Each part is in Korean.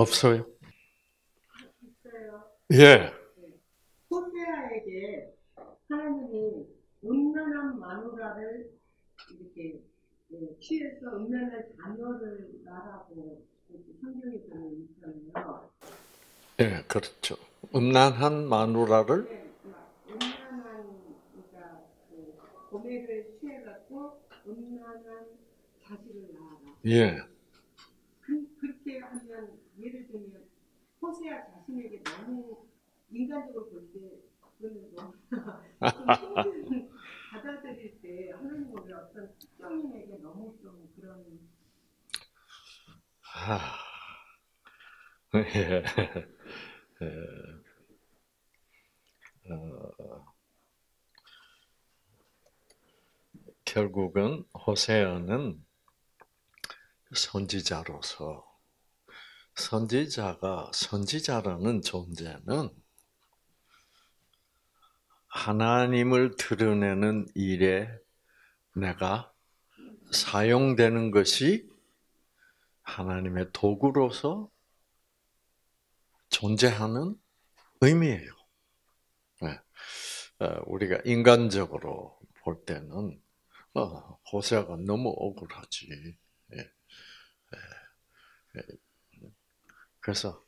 없어요? 있어요. 예. 호세아에게 하나님이 음란한 마누라를 이렇게 취해서 음란한 자녀를 낳으라고 성경에 보면 있잖아요. 예, 그렇죠. 음란한 마누라를. 네, 음란한 그러니까 고매를 취해갖고 음란한 자식을 낳아라. 예. 그렇게 하면 예를 들면 호세아 자신에게 너무 인간적으로 볼 때 그거는 너무 좀 힘든 받아들일 때 하나님의 어떤 특정인에게 너무 좀 그런 아, 예. 예. 결국은 호세아는 선지자로서 선지자라는 존재는 하나님을 드러내는 일에 내가 사용되는 것이 하나님의 도구로서 존재하는 의미예요. 네. 우리가 인간적으로 볼 때는 호세아가 너무 억울하지. 예. 그래서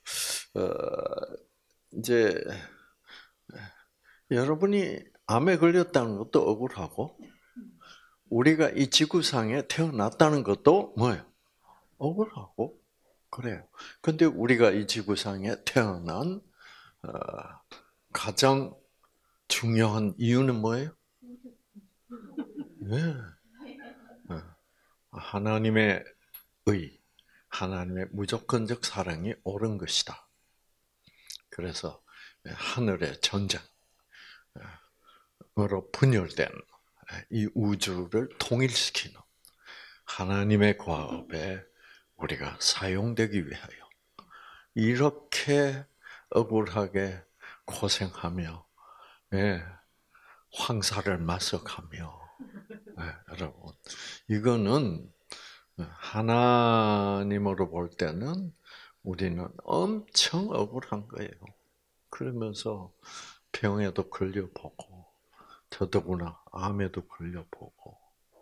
이제 여러분이 암에 걸렸다는 것도 억울하고 우리가 이 지구상에 태어났다는 것도 뭐예요? 억울하고 그래요. 근데 우리가 이 지구상에 태어난 가장 중요한 이유는 뭐예요? 네. 하나님의 하나님의 무조건적 사랑이 옳은 것이다. 그래서 하늘의 전쟁으로 분열된 이 우주를 통일시키는 하나님의 과업에 우리가 사용되기 위하여 이렇게 억울하게 고생하며 황사를 마석하며 여러분 이거는 하나님으로 볼 때는 우리는 엄청 억울한 거예요. 그러면서 병에도 걸려보고 더더구나 암에도 걸려보고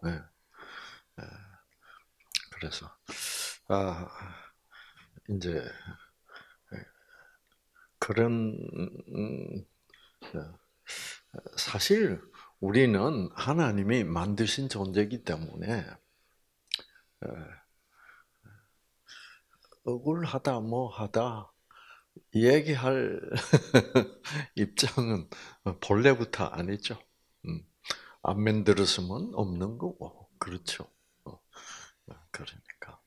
그래서 이제 그런 사실 우리는 하나님이 만드신 존재이기 때문에 억울하다 뭐하다 얘기할 입장은 본래부터 아니죠. 안 만들었으면 없는 거고 그렇죠. 그러니까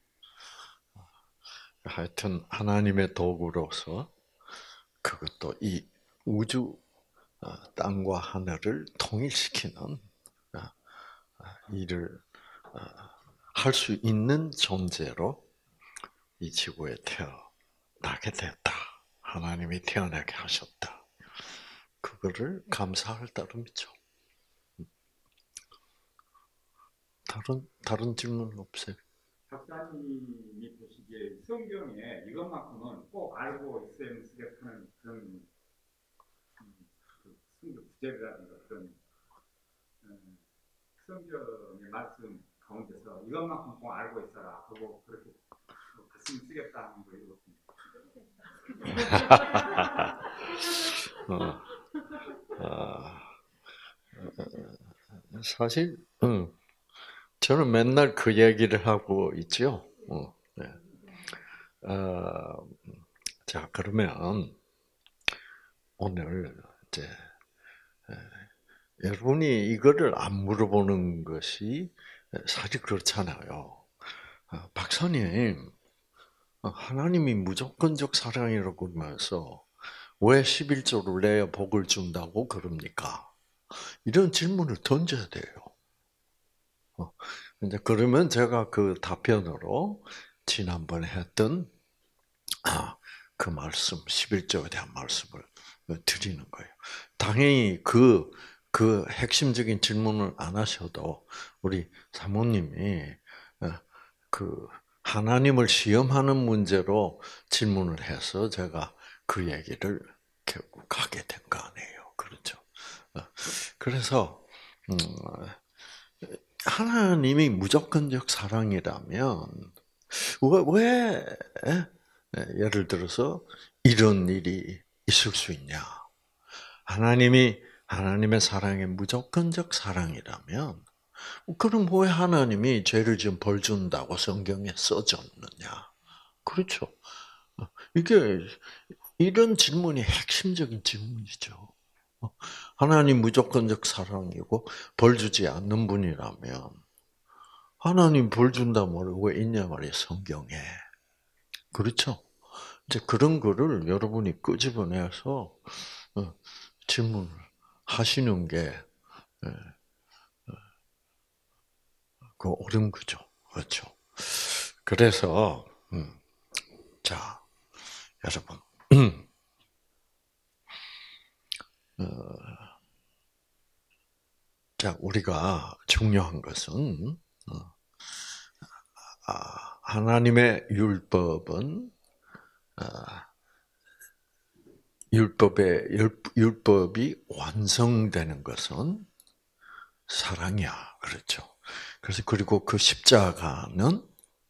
하여튼 하나님의 도구로서 그것도 이 우주 땅과 하늘을 통일시키는 일을 할 수 있는 존재로 이 지구에 태어나게 됐다. 하나님이 태어나게 하셨다. 그거를 감사할 따름이죠. 다른 질문 없어요? 박사님이 보시기에 성경에 이것만큼은 꼭 알고 있어야 쓰겠다는 그런 성경 구절이라든가 그런 성경의 말씀 가운데서 이것만큼 꼭 알고 있어라 하고 그렇게 말씀 쓰겠다는 거 읽었습니다. 사실, 저는 맨날 그 얘기를 하고 있죠. 네. 자, 그러면 오늘 이제 여러분이 이거를 안 물어보는 것이 사실 그렇잖아요. 박사님, 하나님이 무조건적 사랑이라고 그러면서 왜 11조를 내야 복을 준다고 그럽니까? 이런 질문을 던져야 돼요. 이제 그러면 제가 그 답변으로 지난번에 했던 그 말씀, 11조에 대한 말씀을 드리는 거예요. 당연히 그 핵심적인 질문을 안 하셔도 우리 사모님이 그 하나님을 시험하는 문제로 질문을 해서 제가 그 얘기를 결국 하게 된 거 아니에요. 그렇죠? 그래서 하나님이 무조건적 사랑이라면 왜 예를 들어서 이런 일이 있을 수 있냐? 하나님의 사랑이 무조건적 사랑이라면 그럼 왜 하나님이 죄를 지으면 벌 준다고 성경에 써졌느냐? 그렇죠. 이게 이런 질문이 핵심적인 질문이죠. 하나님 무조건적 사랑이고 벌 주지 않는 분이라면 하나님 벌 준다 말이 왜 있냐 말이에요, 성경에. 그렇죠? 이제 그런 거를 여러분이 끄집어내서 질문을 하시는 게 그 옳은 거죠. 그렇죠? 그래서 자, 여러분 자, 우리가 중요한 것은 하나님의 율법은 율법이 완성되는 것은 사랑이야. 그렇죠? 그래서 그리고 그 십자가는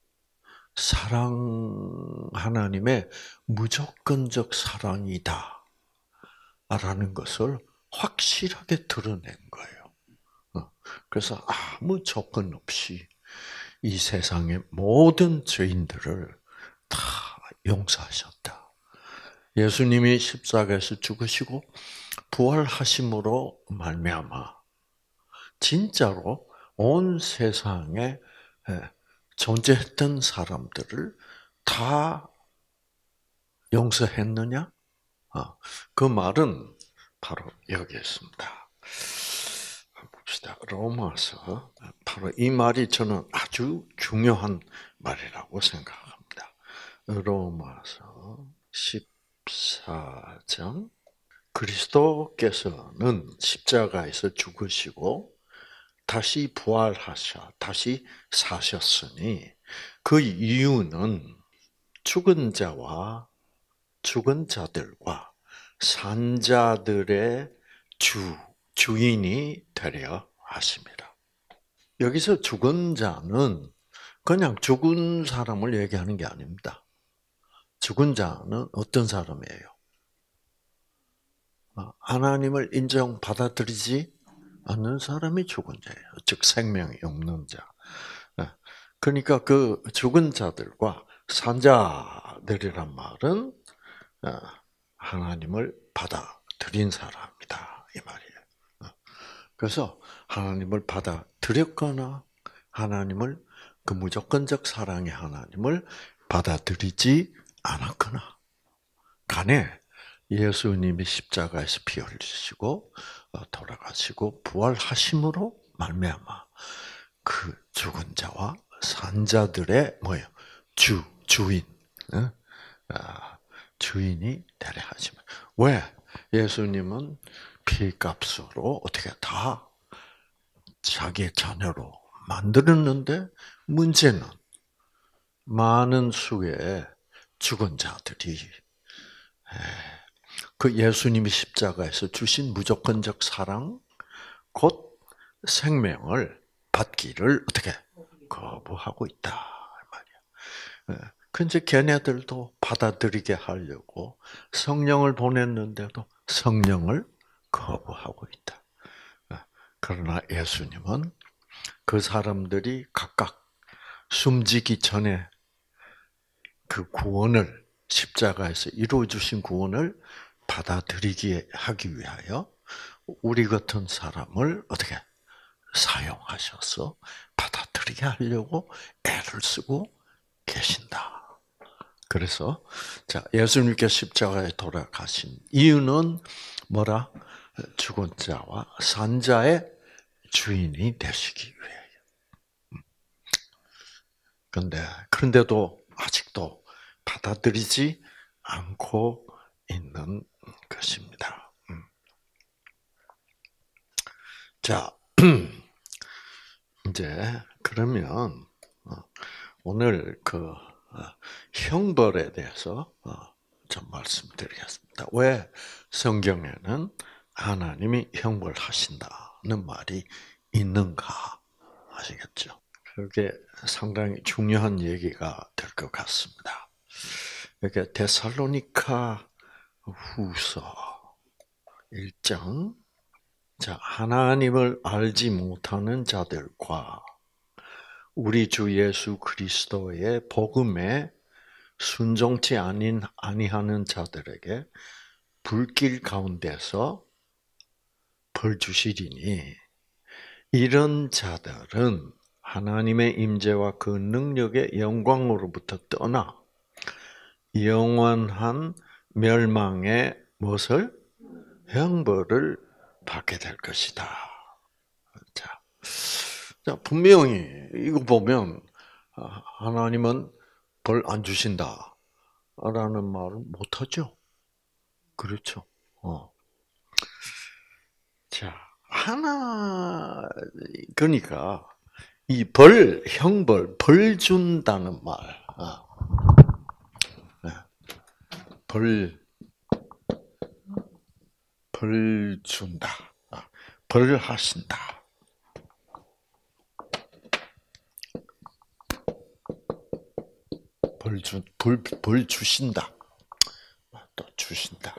하나님의 무조건적 사랑이다. 라는 것을 확실하게 드러낸 거예요. 그래서 아무 조건 없이 이 세상의 모든 죄인들을 다 용서하셨다. 예수님이 십자가에서 죽으시고 부활하심으로 말미암아 진짜로 온 세상에 존재했던 사람들을 다 용서했느냐? 그 말은 바로 여기 있습니다. 봅시다. 로마서 바로 이 말이 저는 아주 중요한 말이라고 생각합니다. 로마서 14장 그리스도께서는 십자가에서 죽으시고 다시 부활하셔 다시 사셨으니 그 이유는 죽은 자들과 산 자들의 주인이 되려 하십니다. 여기서 죽은 자는 그냥 죽은 사람을 얘기하는 게 아닙니다. 죽은 자는 어떤 사람이에요? 하나님을 인정 받아들이지 않는 사람이 죽은 자예요. 즉 생명이 없는 자. 그러니까 그 죽은 자들과 산 자들이란 말은 하나님을 받아들인 사람이다 이 말이에요. 그래서 하나님을 받아들였거나 하나님을 그 무조건적 사랑의 하나님을 받아들이지 않았거나 간에 예수님이 십자가에서 피 흘리시고 돌아가시고 부활하심으로 말미암아 그 죽은 자와 산 자들의 뭐예요? 주인, 주인이 되려 하시면 왜 예수님은 피값으로 어떻게 다 자기의 자녀로 만들었는데 문제는 많은 수의 죽은 자들이 그 예수님이 십자가에서 주신 무조건적 사랑, 곧 생명을 받기를 어떻게 거부하고 있다 말이야. 근데 걔네들도 받아들이게 하려고 성령을 보냈는데도 성령을 거부하고 있다. 그러나 예수님은 그 사람들이 각각 숨지기 전에 그 구원을 십자가에서 이루어 주신 구원을 받아들이게 하기 위하여 우리 같은 사람을 어떻게 사용하셔서 받아들이게 하려고 애를 쓰고 계신다. 그래서 자 예수님께 십자가에 돌아가신 이유는 뭐라? 죽은 자와 산 자의 주인이 되시기 위하여. 그런데도 아직도 받아들이지 않고 있는 것입니다. 자, 이제 그러면 오늘 형벌에 대해서 좀 말씀드리겠습니다. 왜 성경에는 하나님이 형벌하신다는 말이 있는가 아시겠죠? 그게 상당히 중요한 얘기가 될 것 같습니다. 이렇게 데살로니가 후서 1장, 자, 하나님을 알지 못하는 자들과 우리 주 예수 그리스도의 복음에 순종치 아니하는 자들에게 불길 가운데서 벌 주시리니 이런 자들은 하나님의 임재와 그 능력의 영광으로부터 떠나 영원한 멸망의 무엇을? 형벌을 받게 될 것이다. 자, 분명히 이거 보면 하나님은 벌 안 주신다 라는 말은 못하죠. 그렇죠. 자, 그러니까 이 형벌, 벌 준다는 말, 벌 준다, 벌 하신다. 벌 주신다. 또 주신다.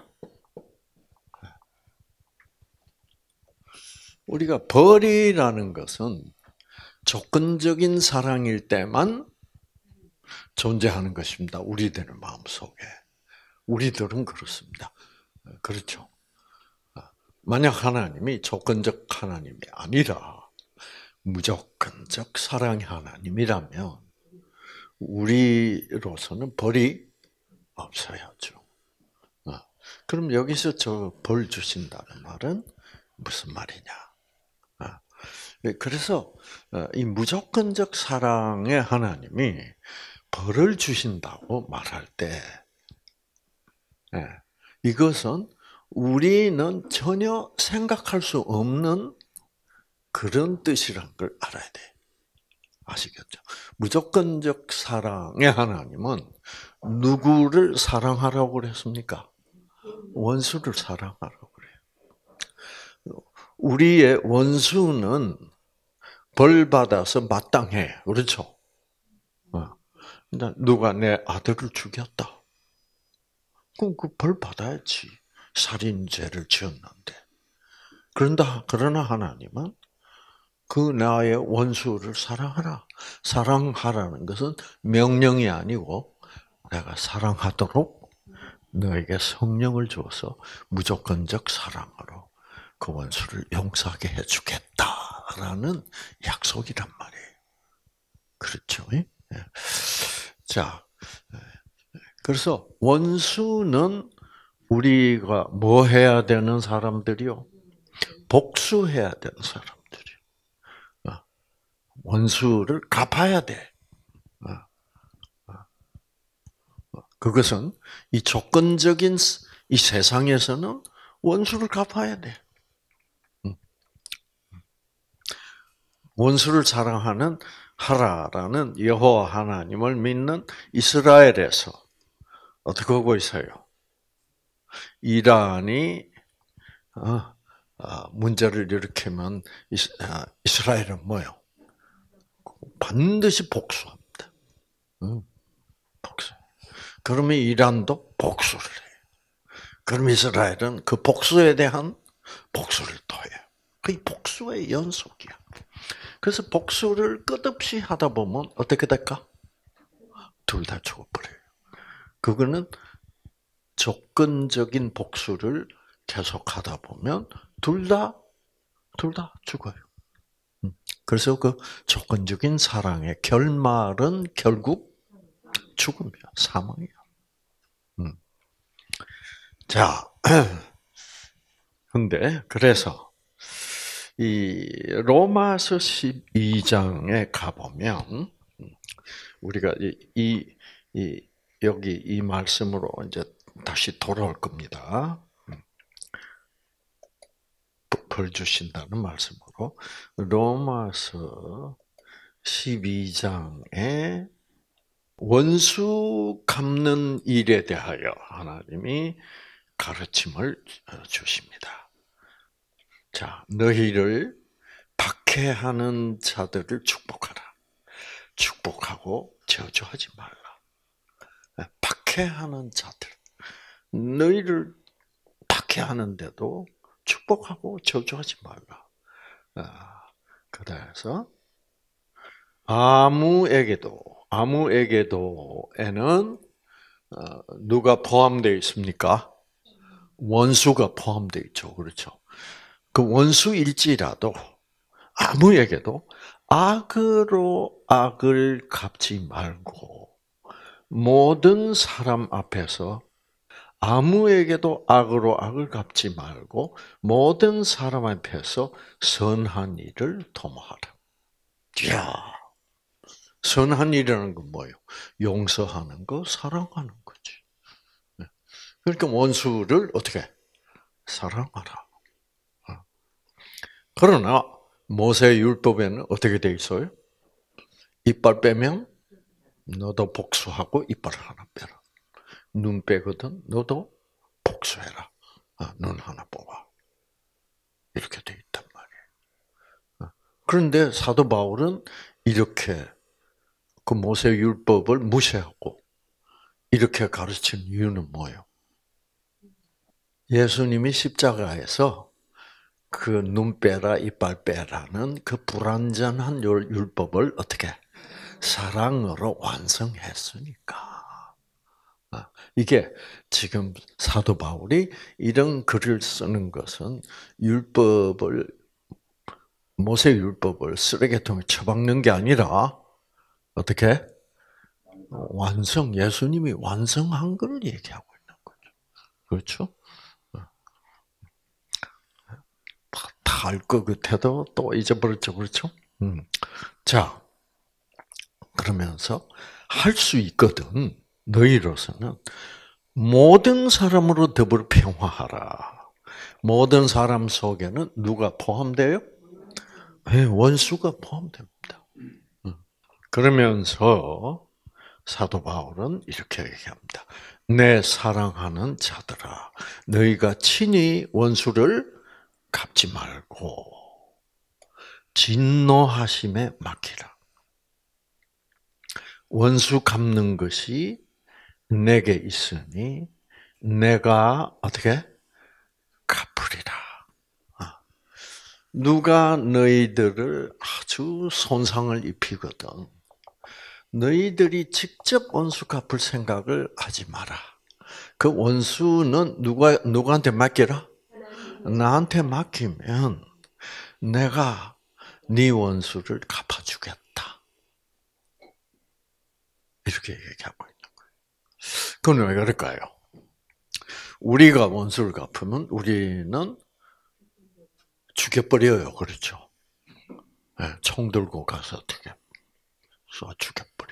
우리가 벌이라는 것은 조건적인 사랑일 때만 존재하는 것입니다. 우리들의 마음속에. 우리들은 그렇습니다. 그렇죠. 만약 하나님이 조건적 하나님이 아니라 무조건적 사랑의 하나님이라면 우리로서는 벌이 없어야죠. 그럼 여기서 저 벌 주신다는 말은 무슨 말이냐? 그래서 이 무조건적 사랑의 하나님이 벌을 주신다고 말할 때 이것은 우리는 전혀 생각할 수 없는 그런 뜻이란 걸 알아야 돼. 아시겠죠? 무조건적 사랑의 하나님은 누구를 사랑하라고 그랬습니까? 원수를 사랑하라고 그래요. 우리의 원수는 벌 받아서 마땅해. 그렇죠? 누가 내 아들을 죽였다. 그럼 그 벌 받아야지. 살인죄를 지었는데. 그러나 하나님은 그 나의 원수를 사랑하라. 사랑하라는 것은 명령이 아니고 내가 사랑하도록 너에게 성령을 주어서 무조건적 사랑으로 그 원수를 용서하게 해주겠다라는 약속이란 말이에요. 그렇죠? 자, 그래서 원수는 우리가 뭐 해야 되는 사람들이요? 복수해야 되는 사람들이요. 원수를 갚아야 돼. 그것은 이 조건적인 이 세상에서는 원수를 갚아야 돼. 원수를 사랑하는 하라라는 여호와 하나님을 믿는 이스라엘에서 어떻게 하고 있어요? 이란이 문제를 일으키면 이스라엘은 뭐요? 반드시 복수합니다. 복수. 그러면 이란도 복수를 해요. 그럼 이스라엘은 그 복수에 대한 복수를 또 해요. 그게 복수의 연속이야. 그래서 복수를 끝없이 하다 보면 어떻게 될까? 둘 다 죽어버려요. 그거는 조건적인 복수를 계속하다 보면 둘 다 죽어요. 그래서 그 조건적인 사랑의 결말은 결국 죽음이야, 사망이야. 자, 근데 그래서 이 로마서 12장에 가보면 우리가 여기 이 말씀으로 이제 다시 돌아올 겁니다. 벌 주신다는 말씀으로 로마서 12장에 원수 갚는 일에 대하여 하나님이 가르침을 주십니다. 자, 너희를 박해하는 자들을 축복하라. 축복하고 저주하지 말라. 박해하는 자들. 너희를 박해하는데도 축복하고 저주하지 말라. 그래서 아무에게도에는 누가 포함되어 있습니까? 원수가 포함되어 있죠. 그렇죠. 그 원수일지라도 아무에게도 악으로 악을 갚지 말고 모든 사람 앞에서 아무에게도 악으로 악을 갚지 말고 모든 사람 앞에서 선한 일을 도모하라. 이야, 선한 일이라는 건 뭐예요? 용서하는 거, 사랑하는 거지. 그러니까 원수를 어떻게? 사랑하라. 그러나 모세 율법에는 어떻게 돼 있어요? 이빨 빼면 너도 복수하고 이빨 하나 빼라. 눈 빼거든 너도 복수해라. 눈 하나 뽑아. 이렇게 돼 있단 말이에요. 그런데 사도 바울은 이렇게 그 모세 율법을 무시하고 이렇게 가르친 이유는 뭐예요? 예수님이 십자가에서 그 눈 빼라 이빨 빼라는 그 불완전한 율법을 어떻게 사랑으로 완성했으니까. 이게 지금 사도 바울이 이런 글을 쓰는 것은 모세 율법을 쓰레기통에 처박는 게 아니라 어떻게 예수님이 완성한 걸 얘기하고 있는 거죠. 그렇죠? 다 알 것 같아도 또 잊어버렸죠. 그렇죠? 자, 그러면서 할 수 있거든. 너희로서는 모든 사람으로 더불어 평화하라. 모든 사람 속에는 누가 포함돼요? 네, 원수가 포함됩니다. 그러면서 사도 바울은 이렇게 얘기합니다. 내 사랑하는 자들아, 너희가 친히 원수를 갚지 말고 진노하심에 맡기라. 원수 갚는 것이 내게 있으니 내가 어떻게 갚으리라. 누가 너희들을 아주 손상을 입히거든 너희들이 직접 원수 갚을 생각을 하지 마라. 그 원수는 누구한테 맡기라? 나한테 맡기면 내가 네 원수를 갚아주겠다. 이렇게 얘기하고 있는 거예요. 그건 왜 그럴까요? 우리가 원수를 갚으면 우리는 죽여버려요. 그렇죠? 네, 총 들고 가서 어떻게 쏴 죽여버려.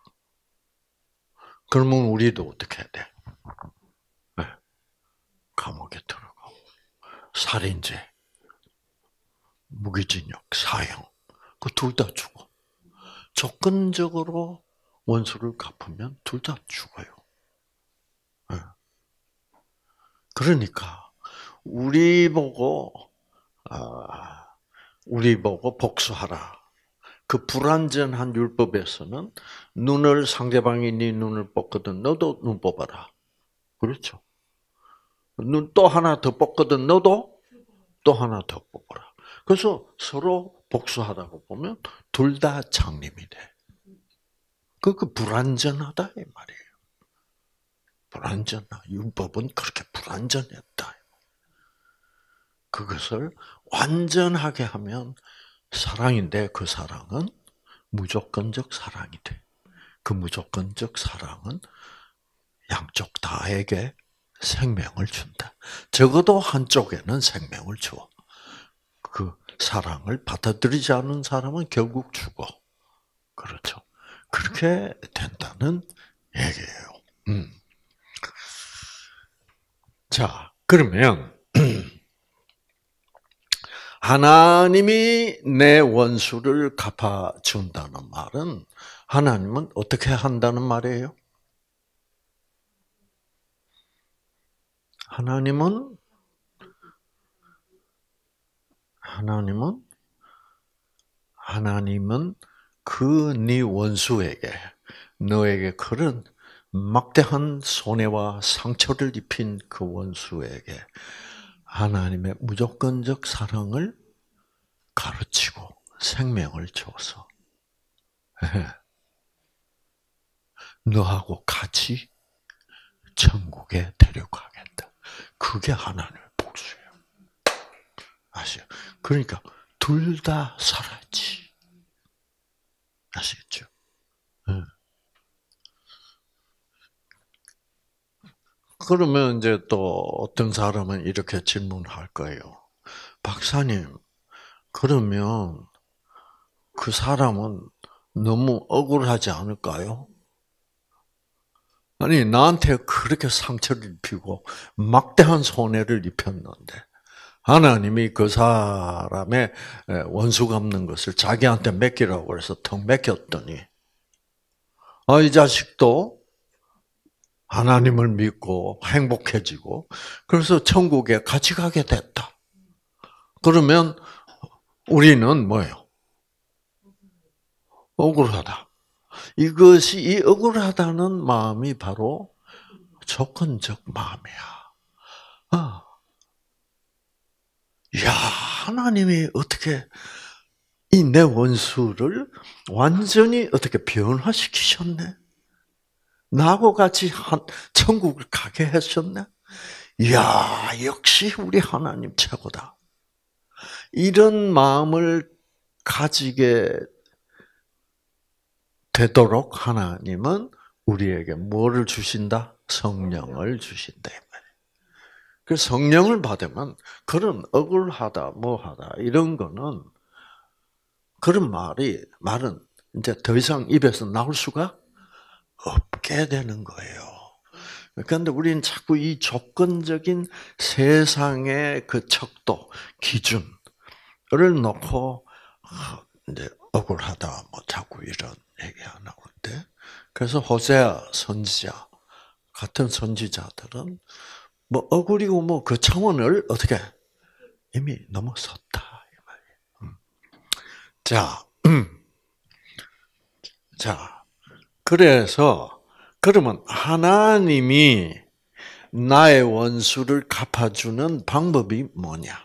그러면 우리도 어떻게 해야 돼? 네, 감옥에 들어가고 살인죄, 무기징역, 사형 그 둘 다 죽어. 조건적으로 원수를 갚으면 둘 다 죽어요. 네. 그러니까 우리 보고 복수하라. 그 불완전한 율법에서는 눈을 상대방이 네 눈을 뽑거든 너도 눈 뽑아라. 그렇죠? 눈 또 하나 더 뽑거든 너도 또 하나 더 뽑아라. 그래서 서로 복수하다고 보면 둘 다 장님이 돼. 그 불완전하다 이 말이에요. 불완전하. 율법은 그렇게 불완전했다. 그것을 완전하게 하면 사랑인데 그 사랑은 무조건적 사랑이 돼. 그 무조건적 사랑은 양쪽 다에게 생명을 준다. 적어도 한쪽에는 생명을 줘. 그 사랑을 받아들이지 않는 사람은 결국 죽어. 그렇죠. 그렇게 된다는 얘기예요. 자, 그러면 하나님이 내 원수를 갚아준다는 말은 하나님은 어떻게 한다는 말이에요? 하나님은 그 네 원수에게 너에게 그런 막대한 손해와 상처를 입힌 그 원수에게 하나님의 무조건적 사랑을 가르치고 생명을 줘서 너하고 같이 천국에 데려가겠다. 그게 하나님의 복수예요. 아시죠? 그러니까 둘 다 살았지. 아시겠죠? 그러면 이제 또 어떤 사람은 이렇게 질문할 거예요. 박사님, 그러면 그 사람은 너무 억울하지 않을까요? 아니, 나한테 그렇게 상처를 입히고 막대한 손해를 입혔는데 하나님이 그 사람의 원수 갚는 것을 자기한테 맡기라고 해서 턱 맡겼더니 이 자식도 하나님을 믿고 행복해지고 그래서 천국에 같이 가게 됐다. 그러면 우리는 뭐예요? 억울하다. 이것이 이 억울하다는 마음이 바로 조건적 마음이야. 야, 하나님이 어떻게 이 내 원수를 완전히 어떻게 변화시키셨네? 나하고 같이 천국을 가게 하셨네? 이야, 역시 우리 하나님 최고다. 이런 마음을 가지게 되도록 하나님은 우리에게 뭐를 주신다? 성령을 주신다. 그 성령을 받으면 그런 억울하다, 뭐하다 이런 거는 그런 말은 이제 더 이상 입에서 나올 수가 없게 되는 거예요. 그런데 우리는 자꾸 이 조건적인 세상의 그 척도, 기준을 놓고 이제 억울하다, 뭐 자꾸 이런 얘기가 나오는데, 그래서 호세아 선지자 같은 선지자들은 뭐 억울이고 뭐 그 차원을 어떻게 이미 넘어섰다 이 말이에요. 자, 그래서 그러면 하나님이 나의 원수를 갚아주는 방법이 뭐냐?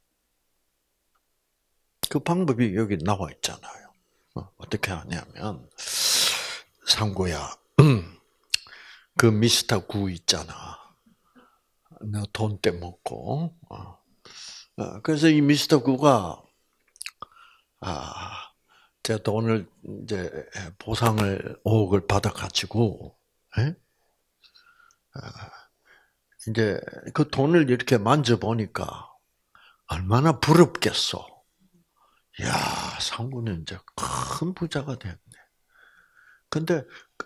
그 방법이 여기 나와 있잖아요. 어떻게 하냐면 상구야, 그 미스터 구 있잖아. 너 돈 떼먹고. 그래서 이 미스터 구가 제 돈을 이제 보상을 5억을 받아가지고 이제 그 돈을 이렇게 만져보니까 얼마나 부럽겠어. 야, 상구는 이제 큰 부자가 됐네. 근데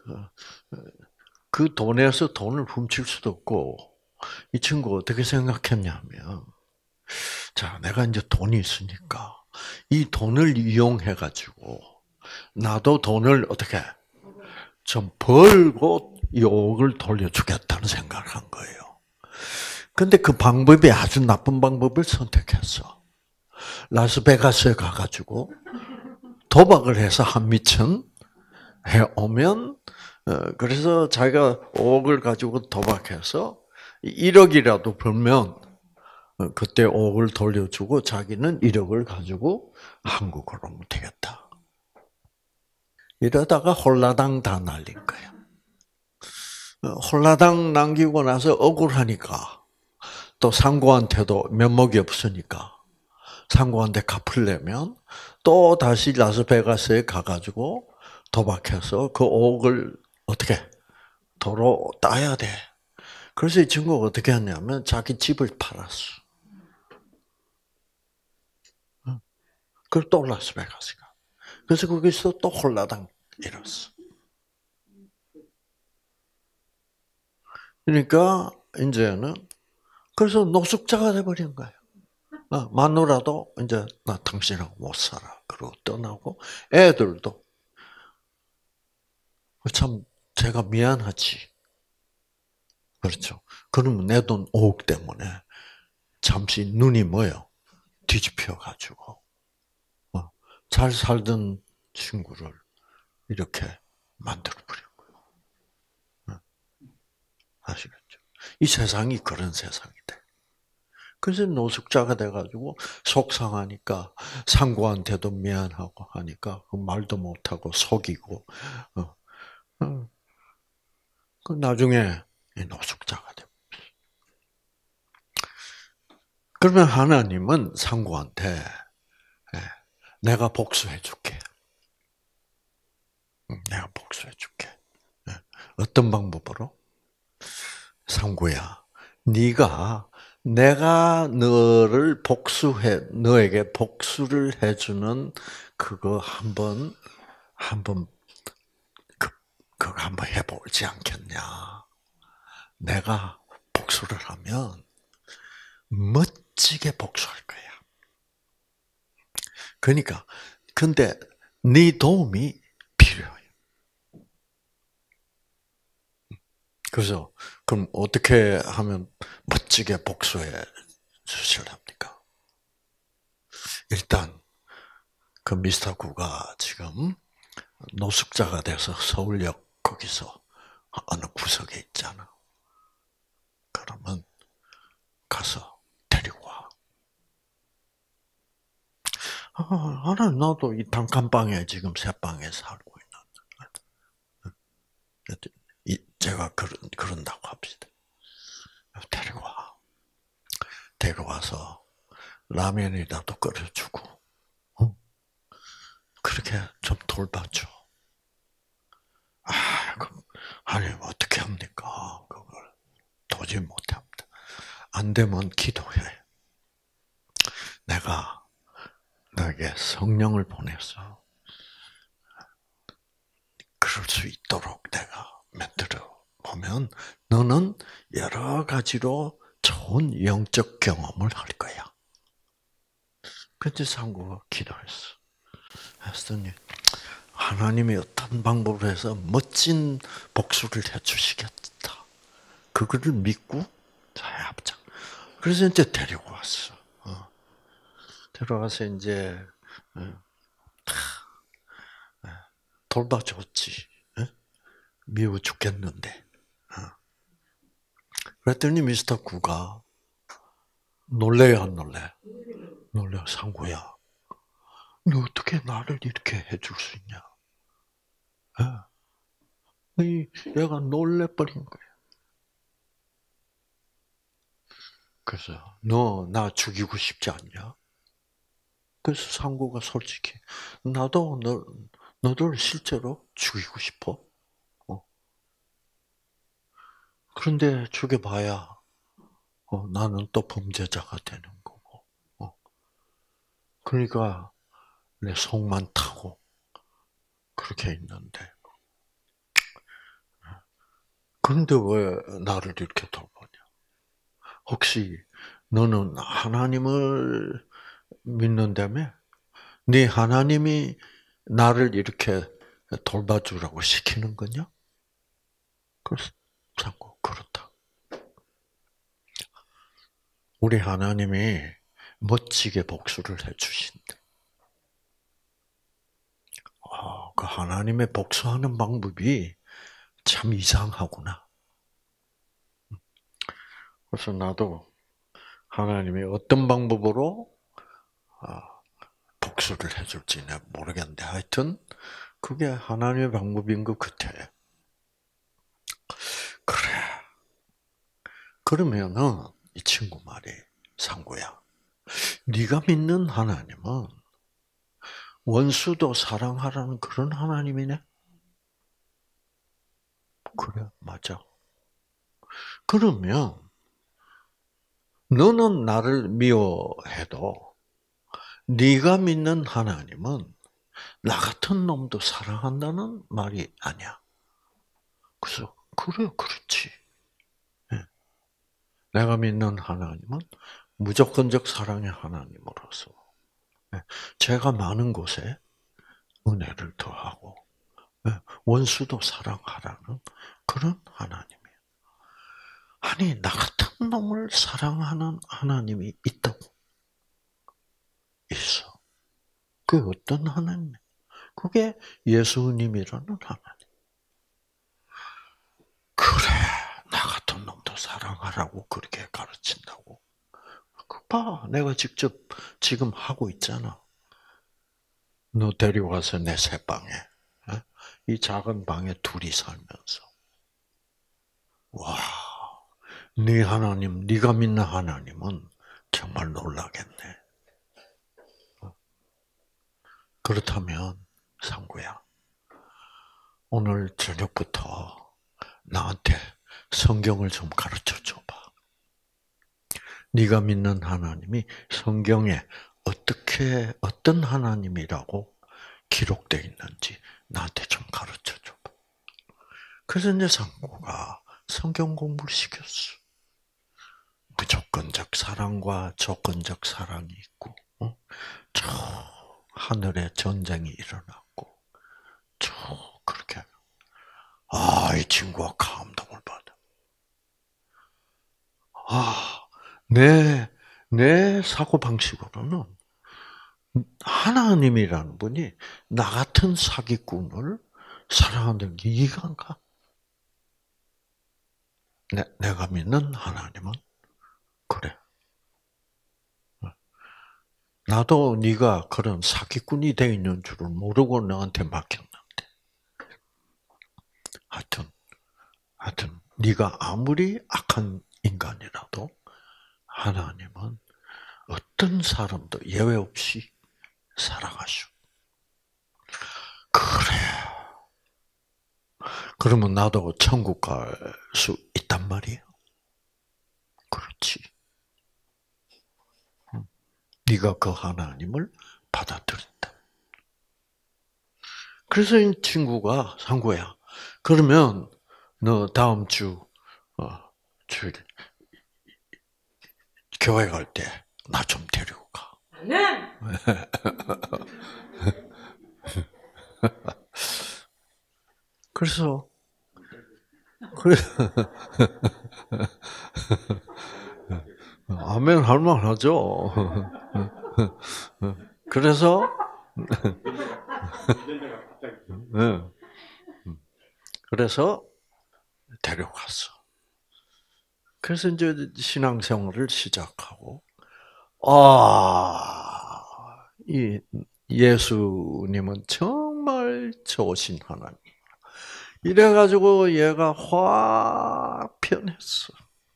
그 돈에서 돈을 훔칠 수도 없고 이 친구 어떻게 생각했냐면, 자, 내가 이제 돈이 있으니까 이 돈을 이용해 가지고 나도 돈을 어떻게 좀 벌고 이 5억을 돌려주겠다는 생각을 한 거예요. 근데 그 방법이 아주 나쁜 방법을 선택했어. 라스베가스에 가가지고 도박을 해서 한 미천 해오면, 그래서 자기가 5억을 가지고 도박해서 1억이라도 벌면 그때 5억을 돌려주고 자기는 1억을 가지고 한국으로 오면 되겠다. 이러다가 홀라당 다 날린 거야. 홀라당 남기고 나서 억울하니까 또 상고한테도 면목이 없으니까 상고한테 갚으려면 또 다시 라스베가스에 가가지고 도박해서 그 5억을 어떻게 도로 따야 돼. 그래서 이 친구가 어떻게 했냐면 자기 집을 팔았어. 그리고 또 라스베가스가. 그래서 거기서 또 홀라당 이뤘어. 그러니까 이제는 그래서 노숙자가 돼버린 거예요. 마누라도 이제 나 당신하고 못 살아. 그러고 떠나고 애들도 참 제가 미안하지. 그렇죠. 그러면 내 돈 5억 때문에 잠시 눈이 뭐요? 뒤집혀 가지고 잘 살던 친구를 이렇게 만들어 버렸고요. 아시겠죠? 이 세상이 그런 세상이 돼. 그래서 노숙자가 돼가지고 속상하니까 상구한테도 미안하고 하니까 그 말도 못하고 속이고 그 나중에 노숙자가 돼. 그러면 하나님은 상구한테 내가 복수해줄게. 내가 복수해줄게. 어떤 방법으로? 상구야, 네가 내가 너에게 복수를 해주는 그거 한번 그거 한번 해보지 않겠냐? 내가 복수를 하면 멋지게 복수할 거야. 그러니까 근데 네 도움이 필요해. 그래서 그럼 어떻게 하면 멋지게 복수해 주실랍니까? 일단 그 미스터 구가 지금 노숙자가 돼서 서울역 거기서 어느 구석에 있잖아. 그러면 가서 데리고 와. 하나님 나도 이 단칸방에 지금 새 방에 살고 있는데 제가 그런다고 합시다. 데리고 와. 데려와서 라면이라도 끓여주고 그렇게 좀 돌봐줘. 그럼 하나님 어떻게 합니까? 그걸 도저히 못합니다. 안 되면 기도해. 내가 너에게 성령을 보내서 그럴 수 있도록 내가 만들어 보면 너는 여러 가지로 좋은 영적 경험을 할 거야. 그때 상구가 기도했어. 했더니 하나님이 어떤 방법으로 해서 멋진 복수를 해주시겠다. 그거를 믿고 자 합작. 그래서 이제 데리고 왔어. 데려와서 이제 돌봐줬지. 미워 죽겠는데. 그랬더니 미스터 구가 놀래요, 안 놀래? 놀래. 상구야, 너 어떻게 나를 이렇게 해줄 수 있냐? 얘가 놀래버린 거야. 그래서 너 나 죽이고 싶지 않냐? 그래서 상구가 솔직히 나도 너를 실제로 죽이고 싶어. 그런데 죽여봐야 나는 또 범죄자가 되는 거고. 그러니까 내 속만 타고 그렇게 있는데. 그런데 왜 나를 이렇게 돌보냐? 혹시 너는 하나님을 믿는다며? 네 하나님이 나를 이렇게 돌봐주라고 시키는 거냐? 그래서 자꾸 그렇다. 우리 하나님이 멋지게 복수를 해주신다. 그 하나님의 복수하는 방법이 참 이상하구나. 그래서 나도 하나님이 어떤 방법으로 복수를 해줄지 내가 모르겠는데 하여튼 그게 하나님의 방법인 것 같아. 그래. 그러면은 이 친구 말이 상구야. 네가 믿는 하나님은 원수도 사랑하라는 그런 하나님이네? 그래, 맞아. 그러면 너는 나를 미워해도 네가 믿는 하나님은 나 같은 놈도 사랑한다는 말이 아니야. 그래서 그래, 그렇지. 내가 믿는 하나님은 무조건적 사랑의 하나님으로서 죄가 많은 곳에 은혜를 더하고 원수도 사랑하라는 그런 하나님이에요. 아니, 나 같은 놈을 사랑하는 하나님이 있다고? 있어. 그게 어떤 하나님이에요? 그게 예수님이라는 하나님. 그래, 나 같은 놈도 사랑하라고 그렇게 가르친다고. 그 봐, 내가 직접 지금 하고 있잖아. 너 데려와서 내 새방에, 이 작은 방에 둘이 살면서. 와, 네 하나님, 네가 믿는 하나님은 정말 놀라겠네. 그렇다면 상구야, 오늘 저녁부터 나한테 성경을 좀 가르쳐 줘봐. 네가 믿는 하나님이 성경에 어떤 하나님이라고 기록되어 있는지 나한테 좀 가르쳐 줘봐. 그래서 이제 상구가 성경 공부를 시켰어. 무조건적 사랑과 조건적 사랑이 있고, 저 하늘에 전쟁이 일어났고, 저 그렇게 이 친구가 감동을 받아. 내 사고 방식으로는 하나님이라는 분이 나 같은 사기꾼을 사랑하는 게 이해가 안 가. 내가 믿는 하나님은 그래. 나도 네가 그런 사기꾼이 되어 있는 줄을 모르고 너한테 맡겼는데. 하여튼 네가 아무리 악한 인간이라도 하나님은 어떤 사람도 예외 없이 사랑하시오. 그래. 그러면 나도 천국 갈 수 있단 말이에요. 그렇지. 네가 그 하나님을 받아들인다. 그래서 이 친구가 상구야. 그러면 너 다음 주 교회 갈 때 나 좀 데리고 가. 나는 그래서 아멘 할 만하죠. 그래서 그래서 데려갔어. 그래서 이제 신앙생활을 시작하고 이 예수님은 정말 좋으신 하나님. 이래가지고 얘가 확 변했어.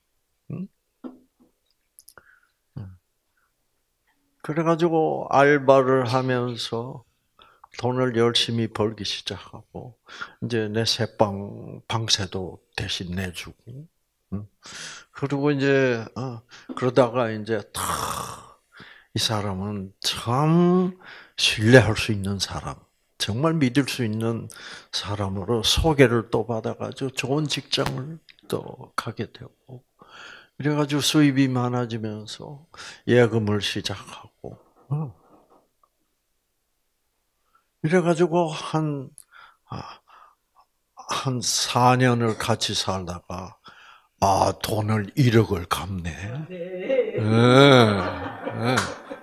그래가지고 알바를 하면서 돈을 열심히 벌기 시작하고 이제 내 새방 방세도 대신 내주고 그리고 이제 그러다가 이제 이 사람은 참 신뢰할 수 있는 사람, 정말 믿을 수 있는 사람으로 소개를 또 받아가지고 좋은 직장을 또 가게 되고 이래가지고 수입이 많아지면서 예금을 시작하고 이래가지고 한 4년을 같이 살다가 돈을 1억을 갚네. 네.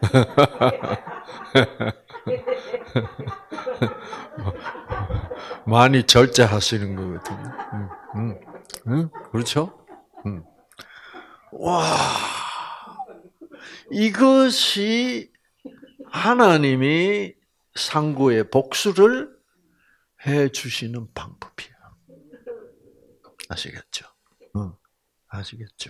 많이 절제하시는 거거든요. 그렇죠? 와, 이것이 하나님이 상구의 복수를 해 주시는 방법이에요. 아시겠죠? 아시겠죠?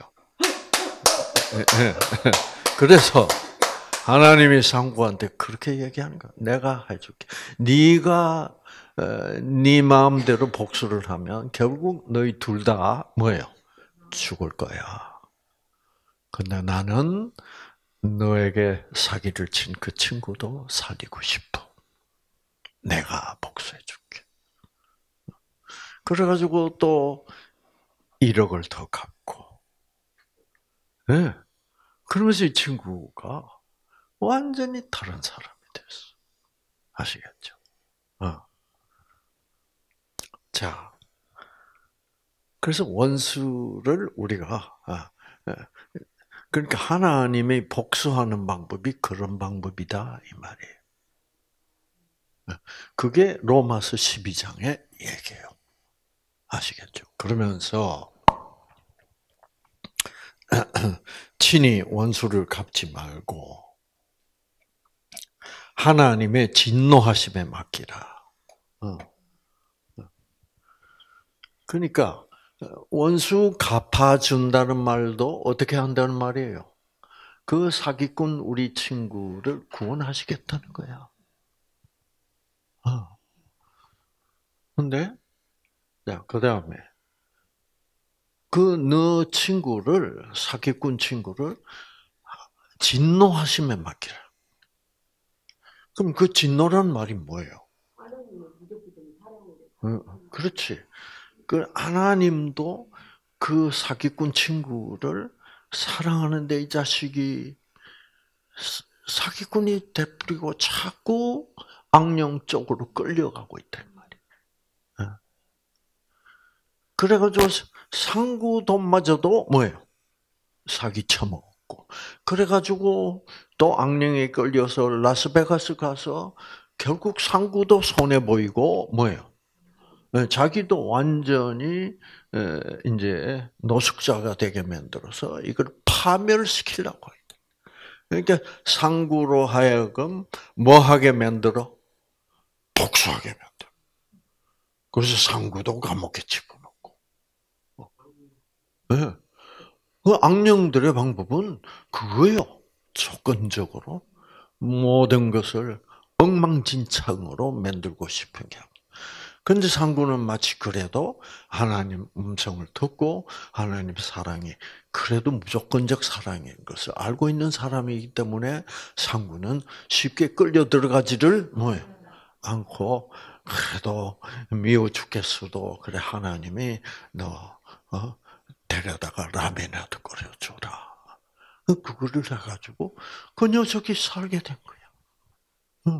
그래서 하나님이 상구한테 그렇게 얘기하는 거야. 내가 해줄게. 네가 네 마음대로 복수를 하면 결국 너희 둘 다 뭐예요? 죽을 거야. 근데 나는 너에게 사기를 친 그 친구도 살리고 싶어. 내가 복수해 줄게. 그래가지고 또 1억을 더 갚고, 네. 그러면서 이 친구가 완전히 다른 사람이 됐어. 아시겠죠? 자, 그래서 원수를 우리가 그러니까 하나님이 복수하는 방법이 그런 방법이다 이 말이에요. 그게 로마서 12장의 얘기예요. 아시겠죠? 그러면서 친히 원수를 갚지 말고 하나님의 진노하심에 맡기라. 그러니까 원수 갚아준다는 말도 어떻게 한다는 말이에요? 그 사기꾼 우리 친구를 구원하시겠다는 거야. 근데 그 다음에 너 친구를 사기꾼 친구를 진노하심에 맡기라. 그럼 그 진노란 말이 뭐예요? 그렇지. 그 하나님도 그 사기꾼 친구를 사랑하는데 이 자식이 사기꾼이 되풀이고 자꾸 악령 쪽으로 끌려가고 있단 말이에요. 그래가지고 상구 돈마저도 뭐예요? 사기 쳐먹고. 그래가지고 또 악령에 끌려서 라스베가스 가서 결국 상구도 손해 보이고 뭐예요? 자기도 완전히 이제 노숙자가 되게 만들어서 이걸 파멸시키려고 했다. 그러니까 상구로 하여금 뭐 하게 만들어? 복수하게 만들어. 그래서 상구도 감옥에 집어넣고. 네. 그 악령들의 방법은 그거예요. 조건적으로 모든 것을 엉망진창으로 만들고 싶은 게. 그런데 상구는 마치 그래도 하나님 음성을 듣고 하나님 사랑이 그래도 무조건적 사랑인 것을 알고 있는 사람이기 때문에 상구는 쉽게 끌려 들어가지를 않고 그래도 미워 죽겠어도 그래 하나님이 너 데려다가 라면이라도 끓여줘라. 그거를 해가지고 그 녀석이 살게 된 거야.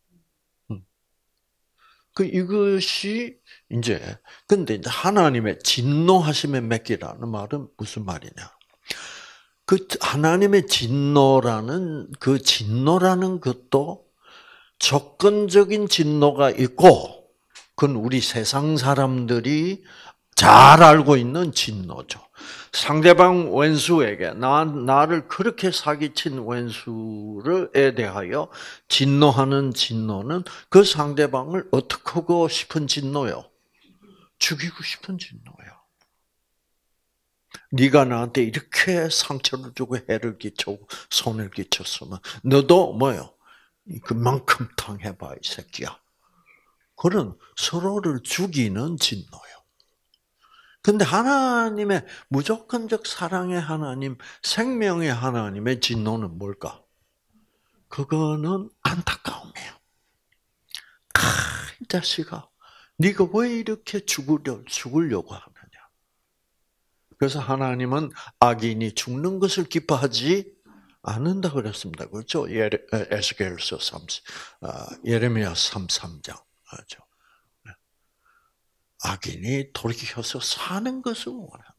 이것이 근데 이제 하나님의 진노하심에 맡기라는 말은 무슨 말이냐? 그 하나님의 진노라는 것도 조건적인 진노가 있고, 그건 우리 세상 사람들이 잘 알고 있는 진노죠. 상대방 원수에게 나를 그렇게 사기친 원수에 대하여 진노하는 진노는 그 상대방을 어떻게 하고 싶은 진노요? 죽이고 싶은 진노야. 네가 나한테 이렇게 상처를 주고 해를 끼치고 손을 끼쳤으면 너도 뭐요? 그만큼 당해봐 이 새끼야. 그런 서로를 죽이는 진노예요. 근데 하나님의 무조건적 사랑의 하나님, 생명의 하나님의 진노는 뭘까? 그거는 안타까움이에요. 이 자식아, 네가 왜 이렇게 죽으려고 하느냐? 그래서 하나님은 악인이 죽는 것을 기뻐하지 않는다 그랬습니다. 그렇죠? 에스겔서 예레미야 33장. 그렇죠? 악인이 돌이켜서 사는 것을 원합니다.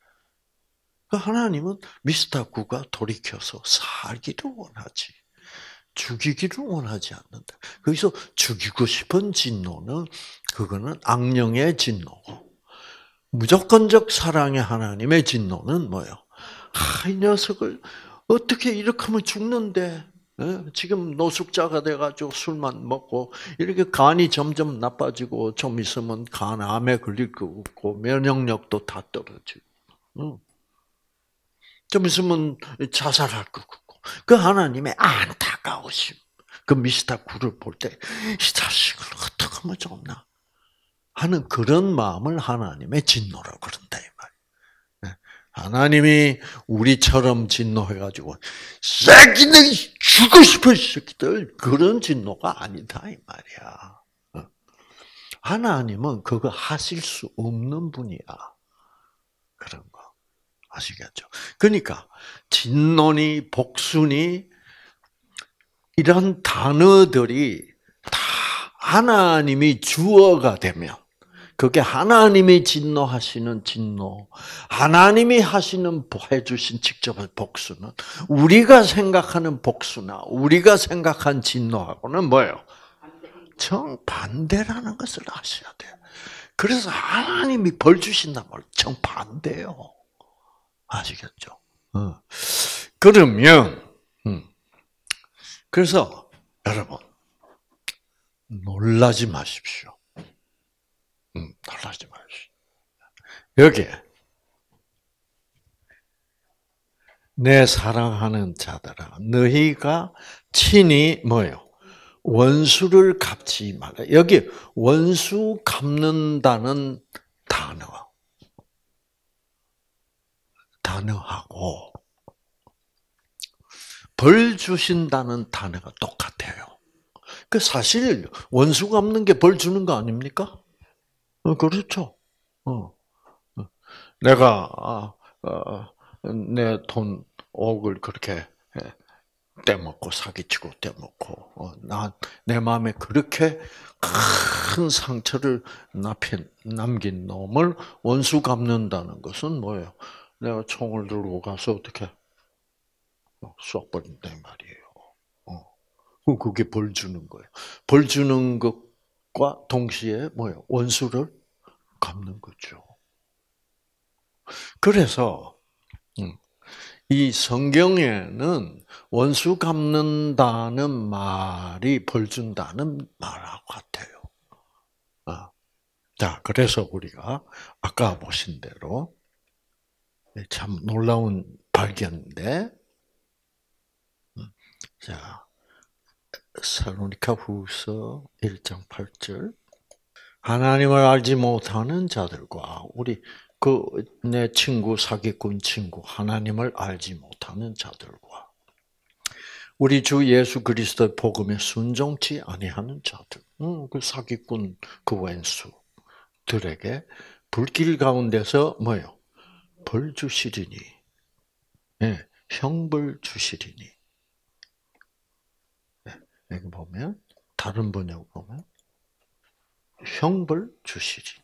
하나님은 미스터구가 돌이켜서 살기를 원하지, 죽이기를 원하지 않는다. 그래서 죽이고 싶은 진노는 그거는 악령의 진노고, 무조건적 사랑의 하나님의 진노는 뭐예요? 이 녀석을 어떻게 이렇게 하면 죽는데? 지금 노숙자가 돼가지고 술만 먹고 이렇게 간이 점점 나빠지고 좀 있으면 간암에 걸릴 거 같고 면역력도 다 떨어지고 좀 있으면 자살할 것 같고 그 하나님의 안타까우심 그 미스터구를 볼 때 이 자식을 어떻게 하면 좋나 하는 그런 마음을 하나님의 진노라고 그런다 이 말이에요. 하나님이 우리처럼 진노해가지고 새끼들 죽고 싶은 새끼들 그런 진노가 아니다 이 말이야. 하나님은 그거 하실 수 없는 분이야. 그런 거 아시겠죠? 그러니까 진노니 복수니 이런 단어들이 다 하나님이 주어가 되면 그게 하나님이 진노하시는 진노, 하나님이 해주신 직접 복수는 우리가 생각하는 복수나 우리가 생각한 진노하고는 뭐예요? 정반대라는 것을 아셔야 돼요. 그래서 하나님이 벌 주신단 말이에요. 정반대요. 아시겠죠? 그러면, 그래서 여러분, 놀라지 마십시오. 놀라지 마십시오. 여기에 내 사랑하는 자들아, 너희가 친히 뭐예요? 원수를 갚지 말라. 여기 원수 갚는다는 단어하고 벌 주신다는 단어가 똑같아요. 그 사실 원수 갚는 게 벌 주는 거 아닙니까? 그렇죠. 내가 내 돈 5억을 그렇게 떼먹고 사기치고 떼먹고 내 마음에 그렇게 큰 상처를 남긴 놈을 원수 갚는다는 것은 뭐예요? 내가 총을 들고 가서 어떻게 쏴버린단 말이에요. 그게 벌 주는 거예요. 벌 주는 것과 동시에 뭐예요? 원수를 갚는 거죠. 그래서 이 성경에는 원수 갚는다는 말이 벌 준다는 말하고 같아요. 자, 그래서 우리가 아까 보신 대로 참 놀라운 발견인데, 자, 사로니가 후서 1장 8절. 하나님을 알지 못하는 자들과 우리 내 친구 사기꾼 친구 하나님을 알지 못하는 자들과 우리 주 예수 그리스도의 복음에 순종치 아니하는 자들, 그 사기꾼 그 왼수들에게 불길 가운데서 뭐요? 벌 주시리니, 네, 형벌 주시리니. 네, 여기 보면 다른 번역 보면 형벌 주시리니.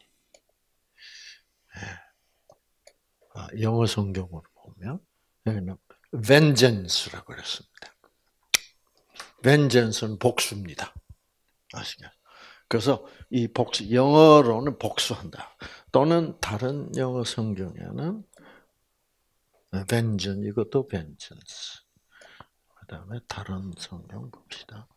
네. 영어 성경으로 보면 여기는 vengeance라고 그랬습니다. vengeance는 복수입니다. 아시겠죠? 그래서 이 복수, 영어로는 복수한다. 또는 다른 영어 성경에는 vengeance, 이것도 vengeance. 그 다음에 다른 성경 봅시다.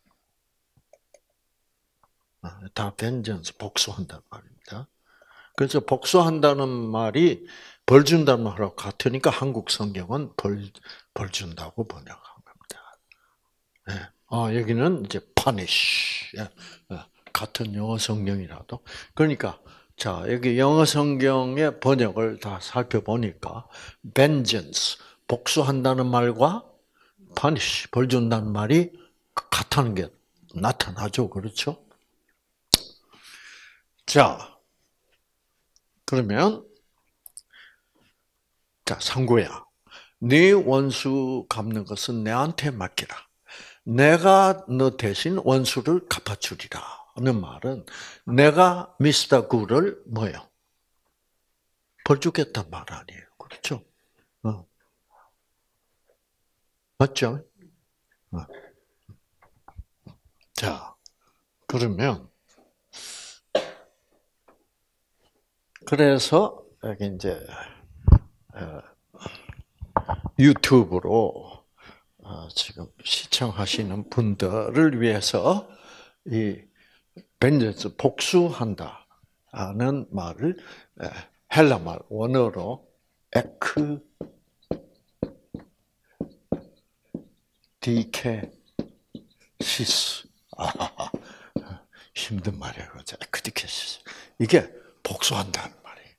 다 vengeance, 복수한다는 말입니다. 그래서 복수한다는 말이 벌 준다는 말하고 같으니까 한국 성경은 벌 준다고 번역한 겁니다. 네. 여기는 이제 punish. 같은 영어 성경이라도. 그러니까, 자, 여기 영어 성경의 번역을 다 살펴보니까, vengeance, 복수한다는 말과 punish, 벌 준다는 말이 같다는 게 나타나죠. 그렇죠? 자, 그러면, 자, 상구야. 네 원수 갚는 것은 내한테 맡기라. 내가 너 대신 원수를 갚아주리라. 하는 말은 내가 미스터 굿을 뭐예요? 벌 주겠단 말 아니에요. 그렇죠? 맞죠? 자, 그러면 그래서 여기 이제 유튜브로 지금 시청하시는 분들을 위해서 이 vengeance, 복수한다는 말을 헬라말 원어로 ekdikesis. 힘든 말이에요. ekdikesis. 이게 복수한다는 말이에요.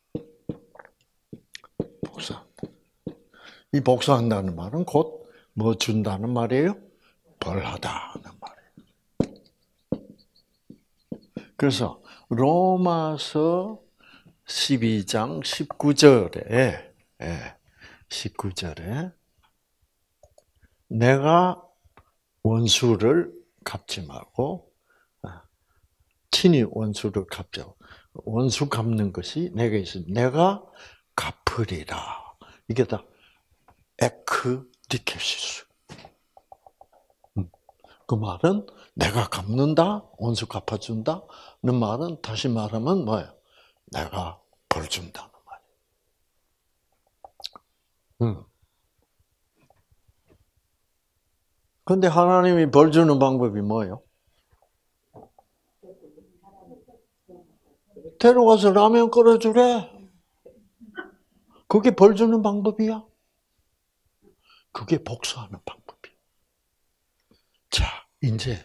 복수한다. 이 복수한다는 말은 곧 뭐 준다는 말이에요? 벌하다는 말이에요. 그래서 로마서 12장 19절에 19절에 내가 원수를 갚지 말고 친히 원수를 갚자. 원수 갚는 것이 내게 있어. 내가 갚으리라. 이게 다 에크디케시스. 그 말은 내가 갚는다, 원수 갚아준다는 말은 다시 말하면 뭐예요? 내가 벌 준다는 말이에요. 그런데 하나님이 벌 주는 방법이 뭐예요? 데려가서 라면 끓여주래. 그게 벌 주는 방법이야? 그게 복수하는 방법이야. 자, 이제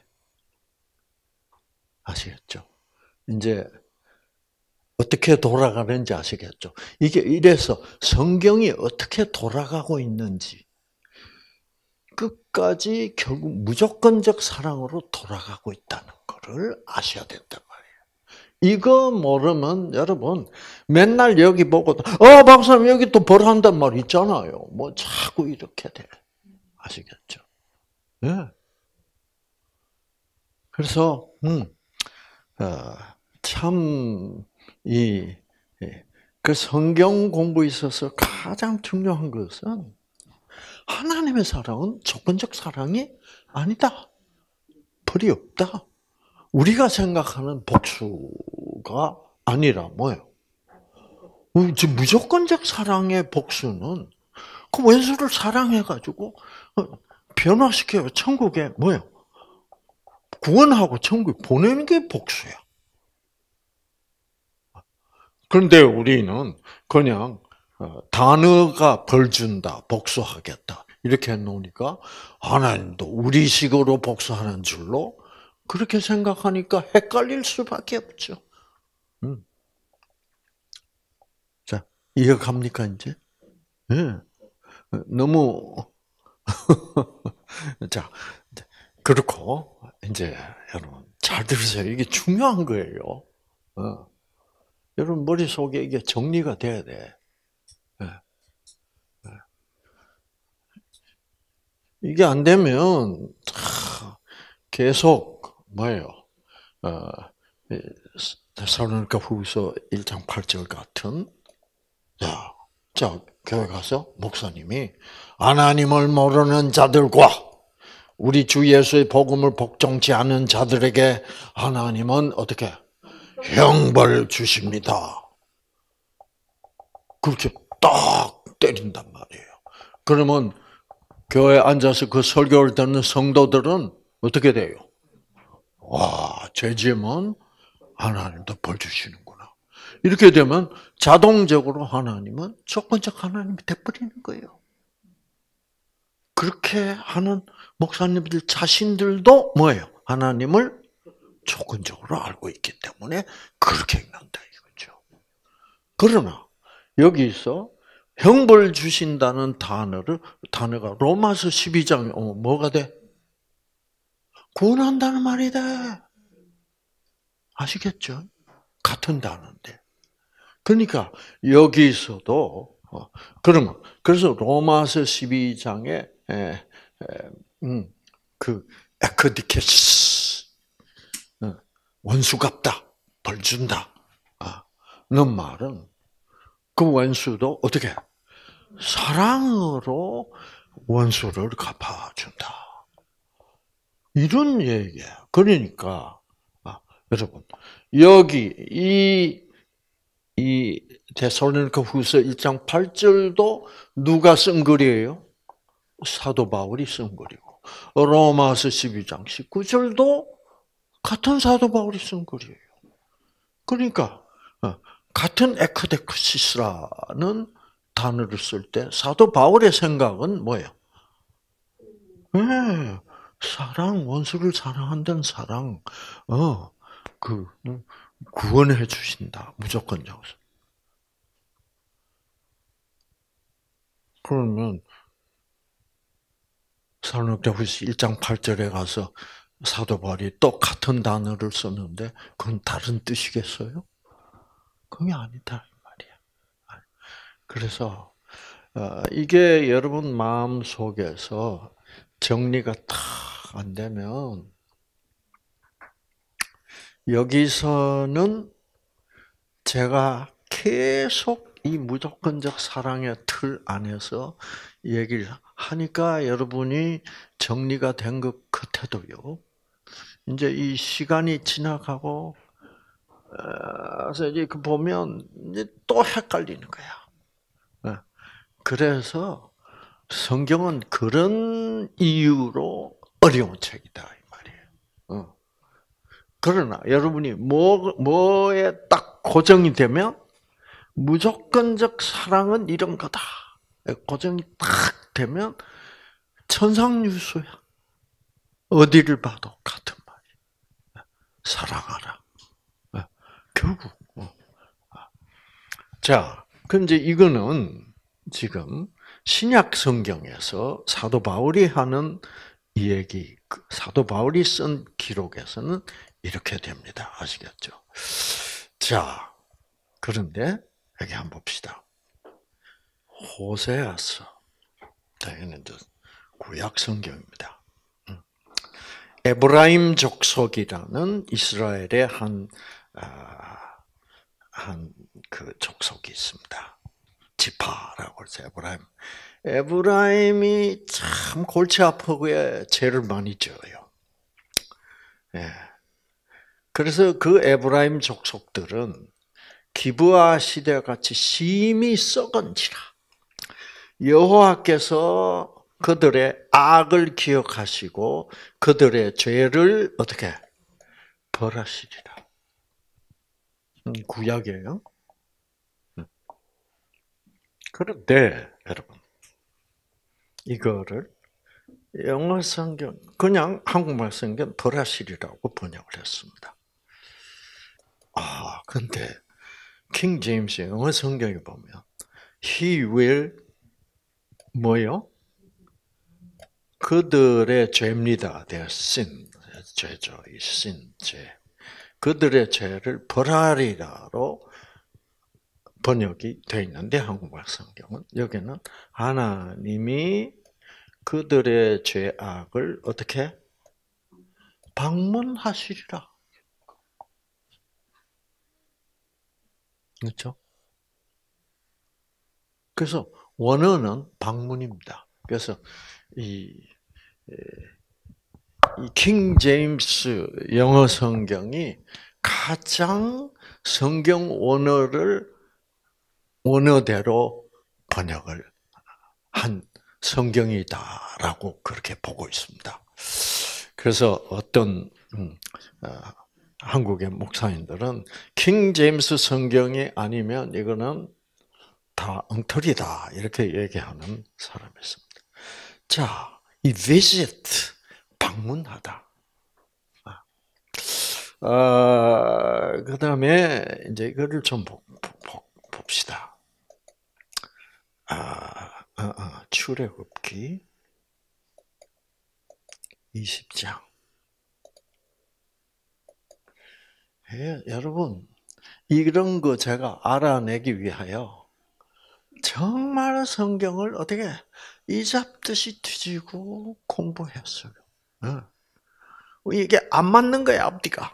아시겠죠? 이제 어떻게 돌아가는지 아시겠죠? 이게 이래서 성경이 어떻게 돌아가고 있는지 끝까지 결국 무조건적 사랑으로 돌아가고 있다는 것을 아셔야 된단 말이에요. 이거 모르면 여러분 맨날 여기 보고 박사님 여기 또 벌한단 말 있잖아요. 뭐 자꾸 이렇게 돼. 아시겠죠? 네. 그래서 참 그 성경 공부에 있어서 가장 중요한 것은 하나님의 사랑은 조건적 사랑이 아니다. 벌이 없다. 우리가 생각하는 복수가 아니라 뭐예요? 무조건적 사랑의 복수는 그 원수를 사랑해가지고 변화시켜요. 천국에 뭐예요? 구원하고 천국에 보내는 게 복수야. 그런데 우리는 그냥 단어가 벌 준다, 복수하겠다 이렇게 해놓으니까 하나님도 우리식으로 복수하는 줄로 그렇게 생각하니까 헷갈릴 수밖에 없죠. 자, 이해갑니까 이제? 네. 너무 자 그렇고 이제 여러분 잘 들으세요. 이게 중요한 거예요. 여러분 머릿속에 이게 정리가 돼야 돼. 이게 안 되면 계속 뭐예요? 데살로니가 후서 1장 8절 같은 자 교회 가서 목사님이 하나님을 모르는 자들과 우리 주 예수의 복음을 복종치 않은 자들에게 하나님은 어떻게 형벌 주십니다. 그렇게 딱 때린단 말이에요. 그러면 교회에 앉아서 그 설교를 듣는 성도들은 어떻게 돼요? 와, 죄 지으면 하나님도 벌 주시는구나. 이렇게 되면 자동적으로 하나님은 조건적 하나님이 돼버리는 거예요. 그렇게 하는 목사님들 자신들도 뭐예요? 하나님을 조건적으로 알고 있기 때문에 그렇게 읽는다 이거죠. 그러나 여기서 형벌 주신다는 단어가 로마서 12장에 뭐가 돼? 구원한다는 말이 돼. 아시겠죠? 같은 단어인데. 그러니까 여기서도 그러면 그래서 로마서 12장에 그 에크디케스 원수 갚다, 벌 준다. 는 말은 그 원수도 어떻게 사랑으로 원수를 갚아준다. 이런 얘기예요. 그러니까 여러분 여기 이 데살로니가 후서 1장 8절도 누가 쓴 글이에요? 사도 바울이 쓴 글이고 로마서 12장 19절도 같은 사도 바울이 쓴 글이에요. 그러니까 같은 에크데크시스라는 단어를 쓸 때 사도 바울의 생각은 뭐예요? 네, 사랑, 원수를 사랑한다는 사랑, 구원해 주신다. 무조건적으로. 그러면 데살로니가 후서 1장 8절에 가서 사도 바울이 또 같은 단어를 썼는데 그건 다른 뜻이겠어요? 그게 아니다 이 말이야. 그래서 이게 여러분 마음 속에서 정리가 딱 안 되면 여기서는 제가 계속 이 무조건적 사랑의 틀 안에서 얘기를 하니까 여러분이 정리가 된 것 같아도요. 이제 이 시간이 지나가고 그래서 이제 그 보면 이제 또 헷갈리는 거야. 그래서 성경은 그런 이유로 어려운 책이다 이 말이에요. 그러나 여러분이 뭐에 딱 고정이 되면 무조건적 사랑은 이런 거다. 고정이 딱 되면 천상유수야. 어디를 봐도 같은 말이야. 사랑하라. 결국. 자, 그럼 이제 이거는 지금 신약 성경에서 사도 바울이 하는 얘기, 사도 바울이 쓴 기록에서는 이렇게 됩니다. 아시겠죠? 자, 그런데 여기 한번 봅시다. 호세아서. 여기는 구약 성경입니다. 에브라임 족속이라는 이스라엘의 한 그 족속이 있습니다. 지파라고 해서 에브라임이 참 골치 아프게 죄를 많이 지어요. 예. 그래서 그 에브라임 족속들은 기브아 시대 같이 심히 썩은지라 여호와께서 그들의 악을 기억하시고 그들의 죄를 어떻게 벌하시리라. 구약이에요. 그런데 여러분 이거를 영어 성경 그냥 한국말 성경 벌하시리라고 번역을 했습니다. 근데 킹 제임스 영어 성경에 보면 He will 뭐요? 그들의 죄입니다. Their sin, 죄죠. 이 sin, 죄. 그들의 죄를 벌하리라로 번역이 되어 있는데 한국말 성경은 여기는 하나님이 그들의 죄악을 어떻게 방문하시리라. 그렇죠? 그래서 원어는 방문입니다. 그래서 킹 제임스 영어 성경이 가장 성경 원어대로 번역을 한 성경이다라고 그렇게 보고 있습니다. 그래서 어떤 한국의 목사님들은 킹 제임스 성경이 아니면 이거는 다 엉터리다 이렇게 얘기하는 사람이 있습니다. 자, 이 visit 방문하다. 그다음에 이제 이거를 좀 봅시다. 출애굽기 20장. 여러분 이런 거 제가 알아내기 위하여 정말 성경을 어떻게 이잡듯이 뒤지고 공부했어요. 이게 안 맞는 거야 앞뒤가.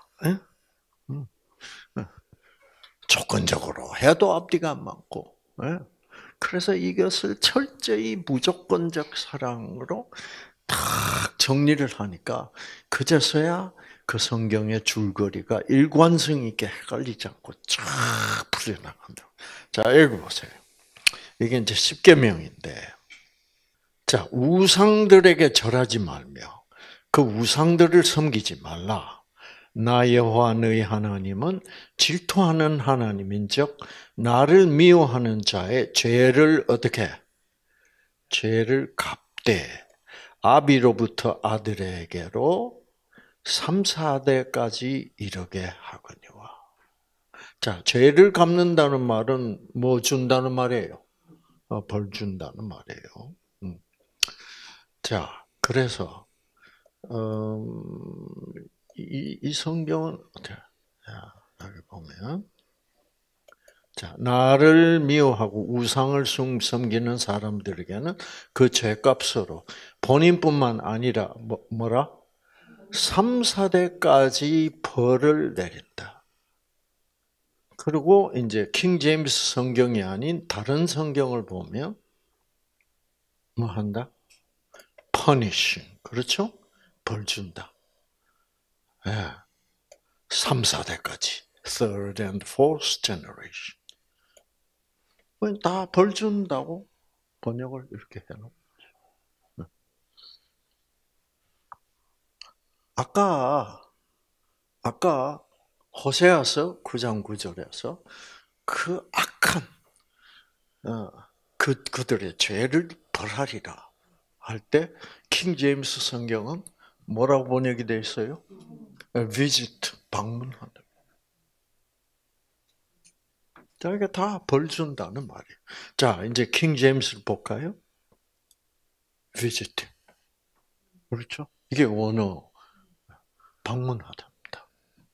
조건적으로 해도 앞뒤가 안 맞고. 그래서 이것을 철저히 무조건적 사랑으로 딱 정리를 하니까 그제서야 그 성경의 줄거리가 일관성 있게 헷갈리지 않고 쫙 풀려나간다. 자, 읽어보세요. 이게 이제 십계명인데, 자, 우상들에게 절하지 말며 그 우상들을 섬기지 말라. 나 여호와 너희 하나님은 질투하는 하나님인즉 나를 미워하는 자의 죄를 어떻게? 죄를 갚되 아비로부터 아들에게로 3, 4대까지 이르게 하거니와. 자, 죄를 갚는다는 말은 뭐 준다는 말이에요? 벌 준다는 말이에요. 자, 그래서 이 성경은 어떻게? 자, 여기 보면 자, 나를 미워하고 우상을 섬기는 사람들에게는 그 죄값으로 본인뿐만 아니라 뭐라? 3, 4대까지 벌을 내린다. 그리고 이제 킹 제임스 성경이 아닌 다른 성경을 보면 뭐 한다? punishing. 그렇죠? 벌 준다. 예. 3, 4대까지. third and fourth generation. 다 벌 준다고 번역을 이렇게 해놓은 거죠. 아까 호세아서 9장 9절에서 그 악한 그들의 죄를 벌하리라 할 때 킹 제임스 성경은 뭐라고 번역이 되어 있어요? visit, 방문한다. 자, 이게 다 벌 준다는 말이에요. 자, 이제 킹 제임스를 볼까요? visit. 그렇죠? 이게 원어 방문하답니다.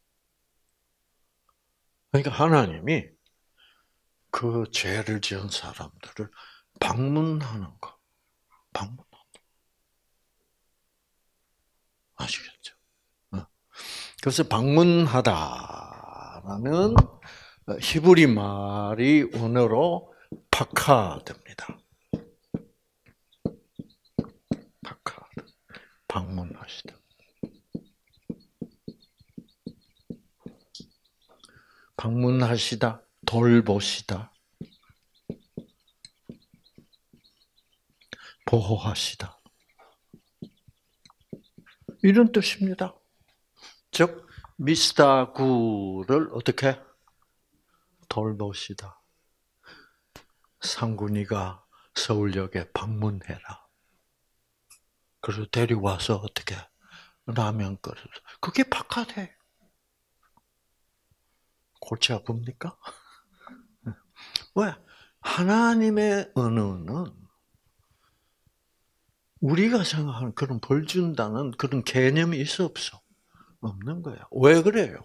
그러니까 하나님이 그 죄를 지은 사람들을 방문하는 거. 방문한다. 아시겠죠? 그래서 방문하다라는 히브리 말이 원어로 파카드입니다. 파카드. 방문하시다. 방문하시다. 돌보시다. 보호하시다. 이런 뜻입니다. 즉 미스터9를 어떻게 돌보시다. 상군이가 서울역에 방문해라. 그래서 데려와서 어떻게 라면 끓여서. 그게 파카드예요. 골치 아픕니까? 왜? 하나님의 언어는 우리가 생각하는 그런 벌 준다는 그런 개념이 있어 없어? 없는 거야. 왜 그래요?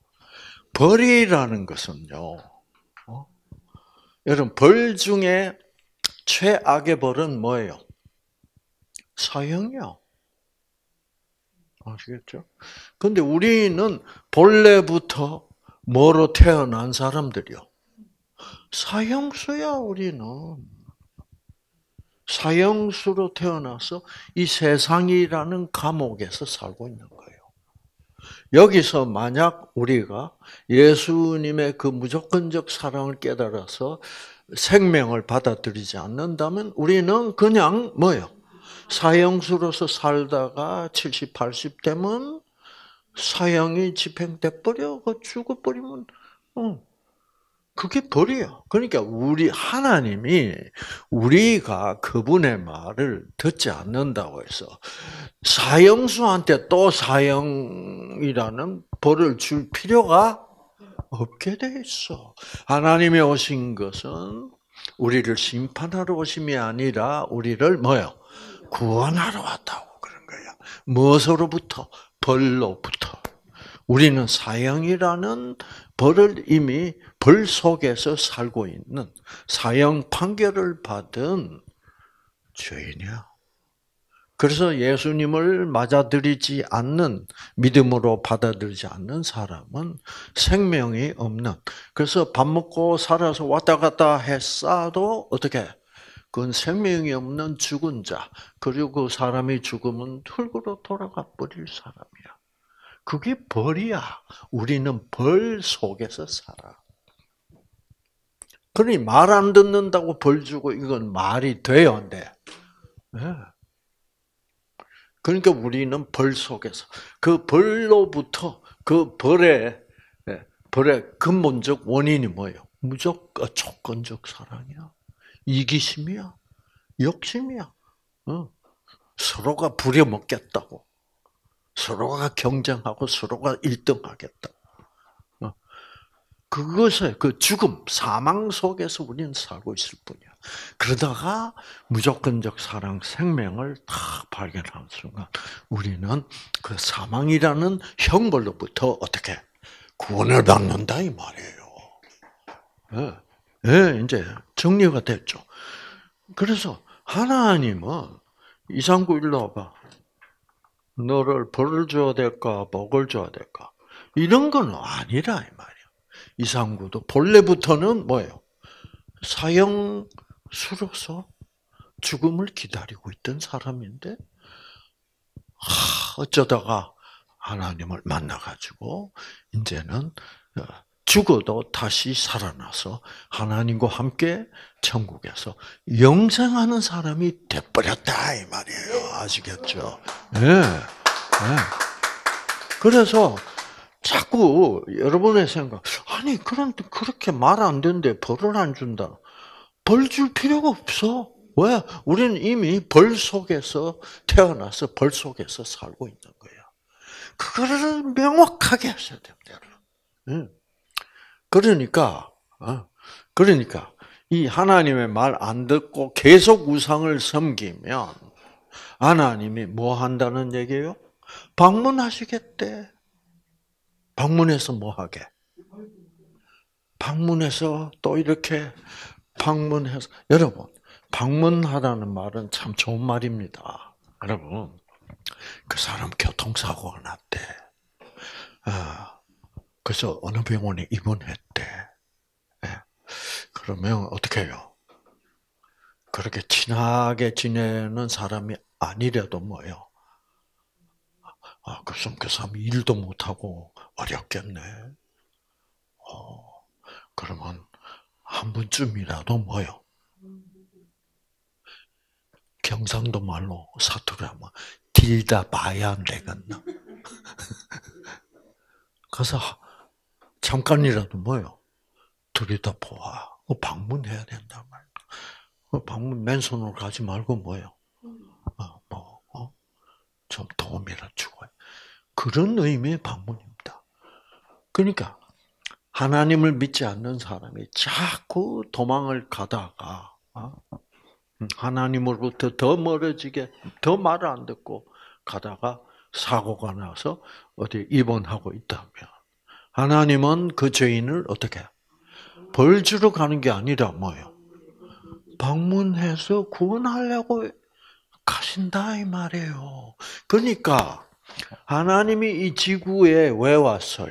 벌이라는 것은요. 여러분 벌 중에 최악의 벌은 뭐예요? 사형이요. 아시겠죠? 근데 우리는 본래부터 뭐로 태어난 사람들이요? 사형수야, 우리는. 사형수로 태어나서 이 세상이라는 감옥에서 살고 있는 거예요. 여기서 만약 우리가 예수님의 그 무조건적 사랑을 깨달아서 생명을 받아들이지 않는다면 우리는 그냥 뭐예요? 사형수로서 살다가 70, 80 되면 사형이 집행돼 버려. 죽어버리면 그게 벌이야. 그러니까 하나님이 우리가 그분의 말을 듣지 않는다고 해서 사형수한테 또 사형이라는 벌을 줄 필요가 없게 돼 있어. 하나님이 오신 것은 우리를 심판하러 오심이 아니라 우리를 뭐요? 구원하러 왔다고 그런 거야. 무엇으로부터? 벌로부터. 우리는 사형이라는 벌을 이미 벌 속에서 살고 있는 사형 판결을 받은 죄인이야. 그래서 예수님을 맞아들이지 않는, 믿음으로 받아들이지 않는 사람은 생명이 없는, 그래서 밥 먹고 살아서 왔다 갔다 했어도 어떻게? 그건 생명이 없는 죽은 자. 그리고 그 사람이 죽으면 흙으로 돌아가 버릴 사람이야. 그게 벌이야. 우리는 벌 속에서 살아. 그러니 말 안 듣는다고 벌 주고 이건 말이 돼요, 안 돼? 네. 그러니까 우리는 벌 속에서 그 벌로부터 그 벌의 근본적 원인이 뭐예요? 무조건 조건적 사랑이야. 이기심이야. 욕심이야. 서로가 부려먹겠다고. 서로가 경쟁하고 서로가 1등하겠다. 그것의 그 죽음, 사망 속에서 우리는 살고 있을 뿐이야. 그러다가 무조건적 사랑, 생명을 다 발견하는 순간 우리는 그 사망이라는 형벌로부터 어떻게 구원을 받는다 이 말이에요. 예, 이제 정리가 됐죠. 그래서 하나님은 이상구 일로 와봐. 너를 벌을 줘야 될까, 복을 줘야 될까? 이런 건 아니라 이 말이야. 이상구도 본래부터는 뭐예요? 사형수로서 죽음을 기다리고 있던 사람인데 어쩌다가 하나님을 만나가지고 이제는 죽어도 다시 살아나서 하나님과 함께 천국에서 영생하는 사람이 돼버렸다 이 말이에요. 아시겠죠? 네. 네. 그래서 자꾸 여러분의 생각, 아니 그런데 그렇게 말 안 되는데 벌을 안 준다. 벌 줄 필요가 없어. 왜? 우리는 이미 벌 속에서 태어나서 벌 속에서 살고 있는 거야. 그거를 명확하게 하셔야 됩니다. 그러니까 이 하나님의 말 안 듣고 계속 우상을 섬기면 하나님이 뭐 한다는 얘기예요? 방문하시겠대. 방문해서 뭐 하게? 방문해서 또 이렇게 방문해서 여러분 방문하라는 말은 참 좋은 말입니다. 여러분 그 사람 교통사고가 났대. 그래서 어느 병원에 입원했대. 그러면 어떻게 해요? 그렇게 친하게 지내는 사람이 아니래도 뭐예요? 그럼 그 사람이 일도 못하고 어렵겠네. 그러면 한 번쯤이라도 뭐요? 경상도 말로 사투리 하면 딜다 봐야 안 되겠나? 그래서 잠깐이라도 뭐요? 들여다보아. 방문해야 된단 말이야. 방문 맨손으로 가지 말고 뭐요? 좀 도움이라 주고. 그런 의미의 방문입니다. 그러니까 하나님을 믿지 않는 사람이 자꾸 도망을 가다가 하나님으로부터 더 멀어지게, 더 말을 안 듣고 가다가 사고가 나서 어디 입원하고 있다면 하나님은 그 죄인을 어떻게 벌 주러 가는 게 아니라 뭐예요? 방문해서 구원하려고 가신다 이 말이에요. 그러니까 하나님이 이 지구에 왜 왔어요?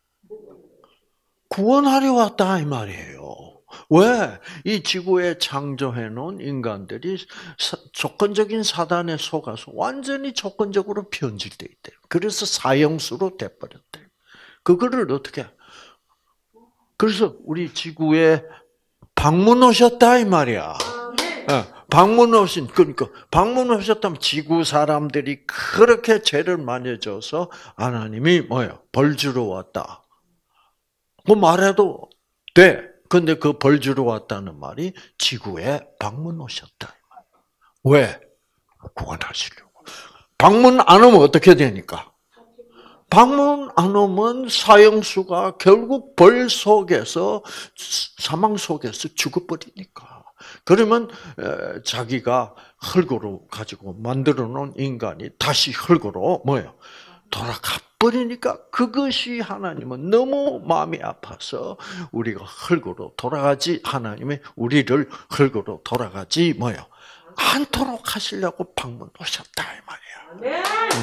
구원하려 왔다 이 말이에요. 왜? 이 지구에 창조해 놓은 인간들이 조건적인 사단에 속아서 완전히 조건적으로 변질돼 있대. 그래서 사형수로 돼버렸대. 그거를 어떻게? 그래서 우리 지구에 방문 오셨다 이 말이야. 방문 오신 그러니까 방문 오셨다면 지구 사람들이 그렇게 죄를 많이 져서 하나님이 뭐예요? 벌 주러 왔다. 뭐 말해도 돼. 근데 그 벌 주러 왔다는 말이 지구에 방문 오셨다. 왜? 구원하시려고. 방문 안 오면 어떻게 되니까? 방문 안 오면 사형수가 결국 벌 속에서 사망 속에서 죽어버리니까. 그러면 자기가 흙으로 가지고 만들어 놓은 인간이 다시 흙으로 뭐예요? 돌아가 버리니까 그것이 하나님은 너무 마음이 아파서 우리가 흙으로 돌아가지 하나님이 우리를 흙으로 돌아가지 뭐예요? 않도록 하시려고 방문 오셨다 이 말이야.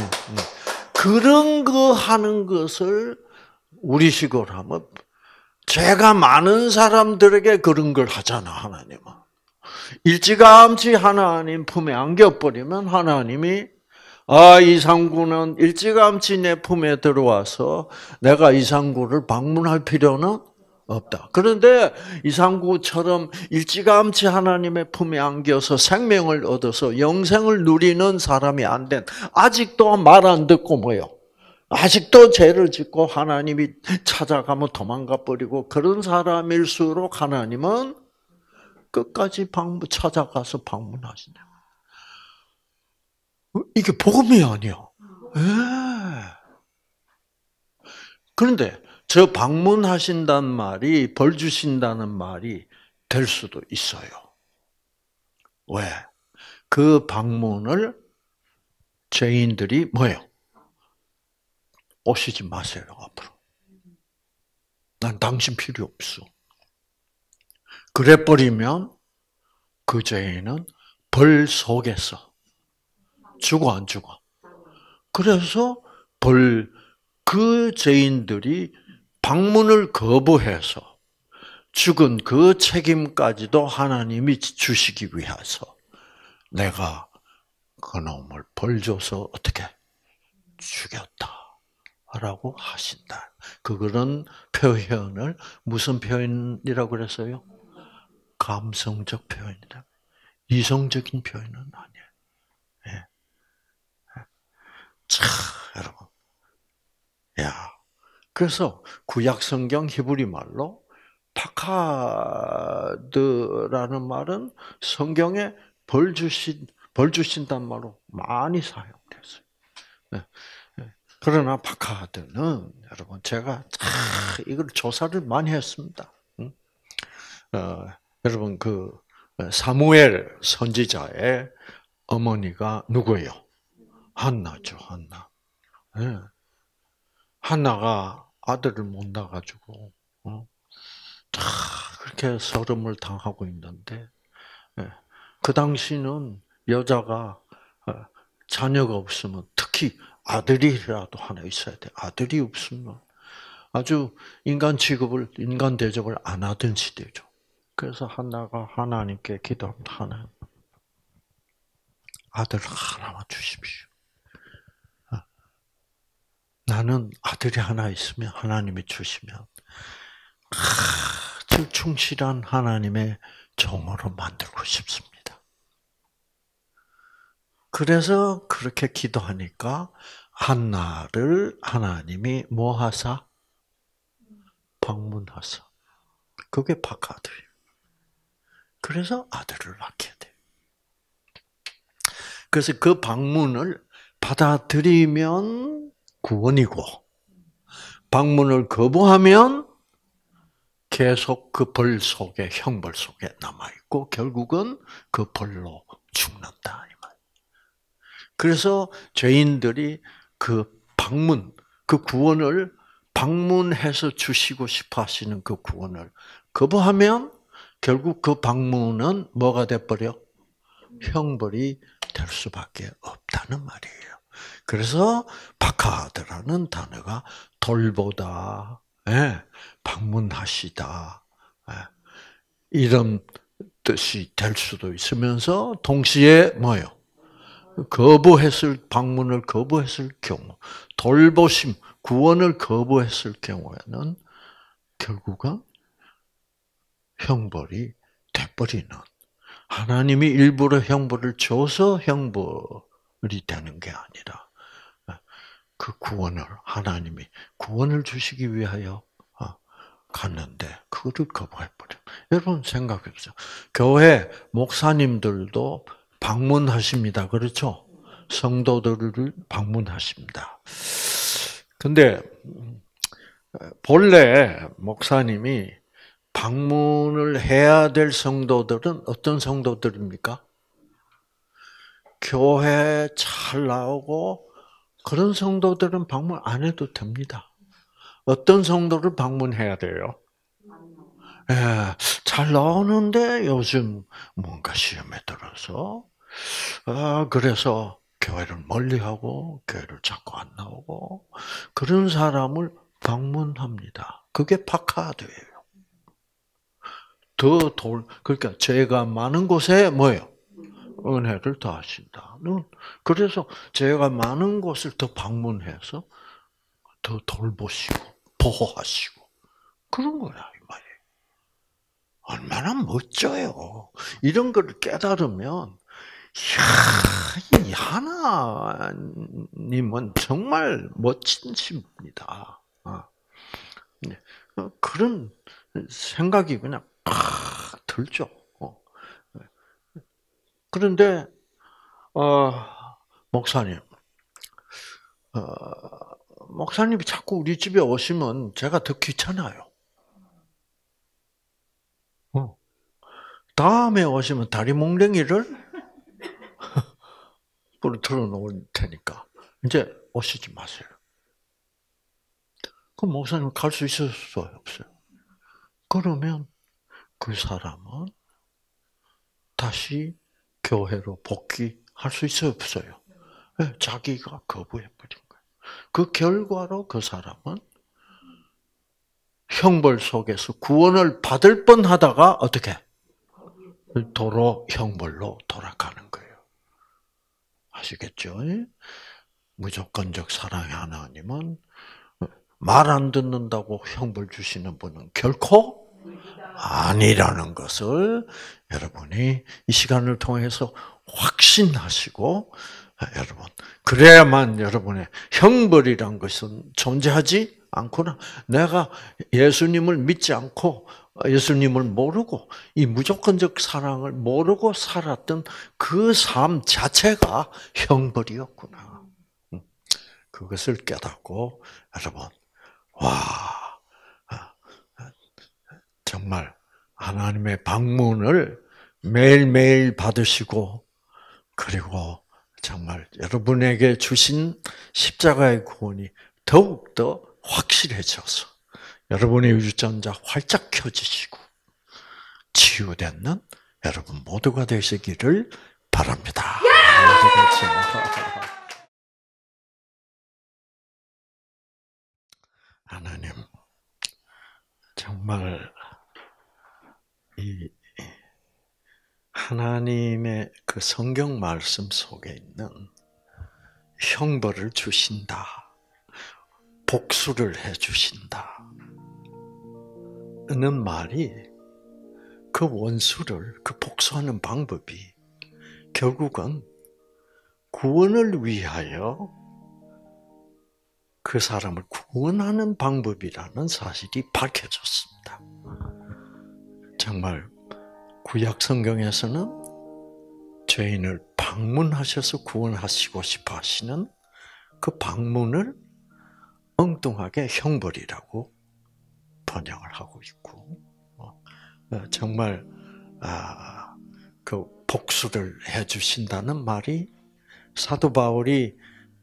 그런 거 하는 것을 우리식으로 하면 죄가 많은 사람들에게 그런 걸 하잖아 하나님은. 일찌감치 하나님 품에 안겨버리면 하나님이 이상구는 일찌감치 내 품에 들어와서 내가 이상구를 방문할 필요는 없다. 그런데 이상구처럼 일찌감치 하나님의 품에 안겨서 생명을 얻어서 영생을 누리는 사람이 안 된, 아직도 말 안 듣고 뭐요? 아직도 죄를 짓고 하나님이 찾아가면 도망가 버리고 그런 사람일수록 하나님은 끝까지 찾아가서 방문하시네. 이게 복음이 아니야. 그런데 저 방문하신다는 말이 벌 주신다는 말이 될 수도 있어요. 왜? 그 방문을 죄인들이 뭐예요? 오시지 마세요 앞으로. 난 당신 필요 없어. 그래 버리면 그 죄인은 벌 속에서 죽어 안 죽어. 그래서 그 죄인들이 방문을 거부해서 죽은 그 책임까지도 하나님이 주시기 위해서 내가 그놈을 벌 줘서 어떻게 죽였다라고 하신다. 그런 표현을 무슨 표현이라고 그랬어요? 감성적 표현이다. 이성적인 표현은 아니에요. 예. 자, 여러분. 야. 그래서 구약 성경 히브리 말로 파카드라는 말은 성경에 벌 주신다는 말로 많이 사용됐어요. 네. 그러나 파카드는 여러분 제가 이걸 조사를 많이 했습니다. 여러분 그 사무엘 선지자의 어머니가 누구예요? 한나죠, 한나. 네. 한나가 아들을 못 낳아가지고 그렇게 서름을 당하고 있는데 그 당시는 여자가 자녀가 없으면 특히 아들이라도 하나 있어야 돼. 아들이 없으면 아주 인간 대접을 안 하던 시대죠. 그래서 한나가 하나님께 기도합니다. 하나님, 아들 하나만 주십시오. 나는 아들이 하나 있으면 하나님이 주시면 아주 충실한 하나님의 종으로 만들고 싶습니다. 그래서 그렇게 기도하니까 한나를 하나님이 뭐 하사? 방문하사. 그게 파카드예요. 그래서 아들을 낳게 돼. 그래서 그 방문을 받아들이면 구원이고, 방문을 거부하면 계속 그 벌 속에, 형벌 속에 남아있고, 결국은 그 벌로 죽는다. 그래서 죄인들이 그 방문, 그 구원을 방문해서 주시고 싶어 하시는 그 구원을 거부하면 결국 그 방문은 뭐가 돼버려? 형벌이 될 수밖에 없다는 말이에요. 그래서 파카드라는 단어가 돌보다, 방문하시다, 이런 뜻이 될 수도 있으면서 동시에 뭐요? 방문을 거부했을 경우, 돌보심, 구원을 거부했을 경우에는 결국은 형벌이 돼버리는, 하나님이 일부러 형벌을 줘서 형벌이 되는 게 아니라 그 하나님이 구원을 주시기 위하여 갔는데 그거를 거부해버려. 여러분 생각해보세요. 교회 목사님들도 방문하십니다. 그렇죠? 성도들을 방문하십니다. 근데 본래 목사님이 방문을 해야 될 성도들은 어떤 성도들입니까? 교회 잘 나오고 그런 성도들은 방문 안 해도 됩니다. 어떤 성도를 방문해야 돼요? 잘 나오는데 요즘 뭔가 시험에 들어서 그래서 교회를 멀리하고 교회를 자꾸 안 나오고 그런 사람을 방문합니다. 그게 파카드예요. 그러니까 죄가 많은 곳에 뭐예요? 은혜를 더하신다. 그래서 죄가 많은 곳을 더 방문해서 더 돌보시고 보호하시고 그런 거야 이 말이에요. 얼마나 멋져요. 이런 걸 깨달으면 이 하나님은 정말 멋진 신입니다. 그런 생각이 그냥 들죠. 그런데 목사님이 자꾸 우리 집에 오시면 제가 더 귀찮아요. 다음에 오시면 다리 몽댕이를 틀어놓을 테니까 이제 오시지 마세요. 그럼 목사님 갈 수 있어요, 없어요? 그러면 그 사람은 다시 교회로 복귀할 수 있어요, 없어요? 네, 자기가 거부해버린 거예요. 그 결과로 그 사람은 형벌 속에서 구원을 받을 뻔하다가 어떻게? 도로 형벌로 돌아가는 거예요. 아시겠죠? 무조건적 사랑의 하나님은 말 안 듣는다고 형벌 주시는 분은 결코 아니라는 것을 여러분이 이 시간을 통해서 확신하시고, 여러분, 그래야만 여러분의 형벌이란 것은 존재하지 않구나. 내가 예수님을 믿지 않고 예수님을 모르고 이 무조건적 사랑을 모르고 살았던 그 삶 자체가 형벌이었구나. 그것을 깨닫고 여러분, 와, 정말 하나님의 방문을 매일매일 받으시고, 그리고 정말 여러분에게 주신 십자가의 구원이 더욱더 확실해져서 여러분의 유전자 활짝 켜지시고 치유되는 여러분 모두가 되시기를 바랍니다. 하나님, 정말 이 하나님의 그 성경 말씀 속에 있는 형벌을 주신다, 복수를 해주신다 는 말이, 그 원수를, 그 복수하는 방법이 결국은 구원을 위하여 그 사람을 구원하는 방법이라는 사실이 밝혀졌습니다. 정말 구약 성경에서는 죄인을 방문하셔서 구원하시고 싶어 하시는 그 방문을 엉뚱하게 형벌이라고 번역을 하고 있고, 정말 그 복수를 해주신다는 말이 사도 바울이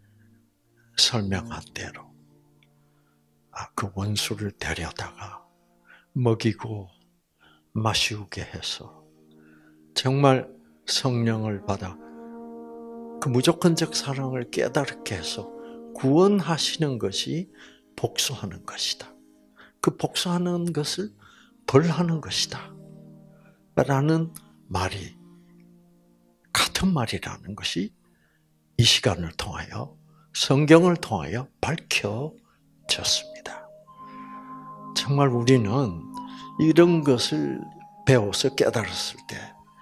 설명한 대로 그 원수를 데려다가 먹이고 마시우게 해서 정말 성령을 받아 그 무조건적 사랑을 깨닫게 해서 구원하시는 것이 복수하는 것이다. 그 복수하는 것을 벌하는 것이다. 라는 말이, 같은 말이라는 것이 이 시간을 통하여, 성경을 통하여 밝혀졌습니다. 정말 우리는 이런 것을 배워서 깨달았을 때,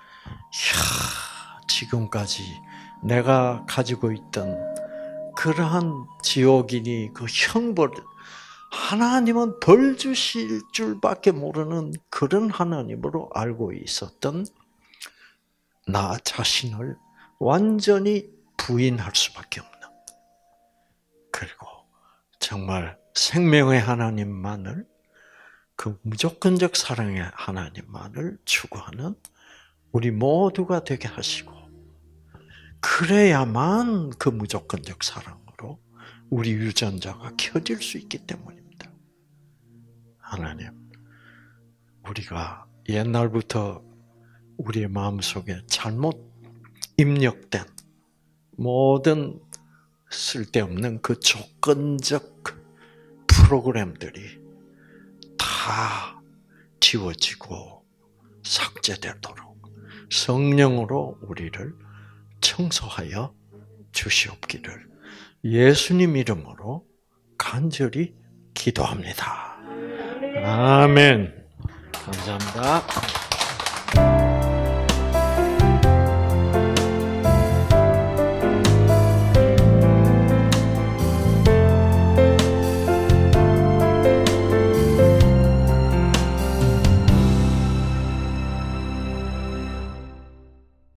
지금까지 내가 가지고 있던 그러한 지옥이니 그 형벌, 하나님은 벌 주실 줄밖에 모르는 그런 하나님으로 알고 있었던 나 자신을 완전히 부인할 수밖에 없는, 그리고 정말 생명의 하나님만을, 그 무조건적 사랑의 하나님만을 추구하는 우리 모두가 되게 하시고, 그래야만 그 무조건적 사랑으로 우리 유전자가 켜질 수 있기 때문입니다. 하나님, 우리가 옛날부터 우리의 마음속에 잘못 입력된 모든 쓸데없는 그 조건적 프로그램들이 다 지워지고 삭제되도록 성령으로 우리를 청소하여 주시옵기를 예수님 이름으로 간절히 기도합니다. 아멘. 감사합니다.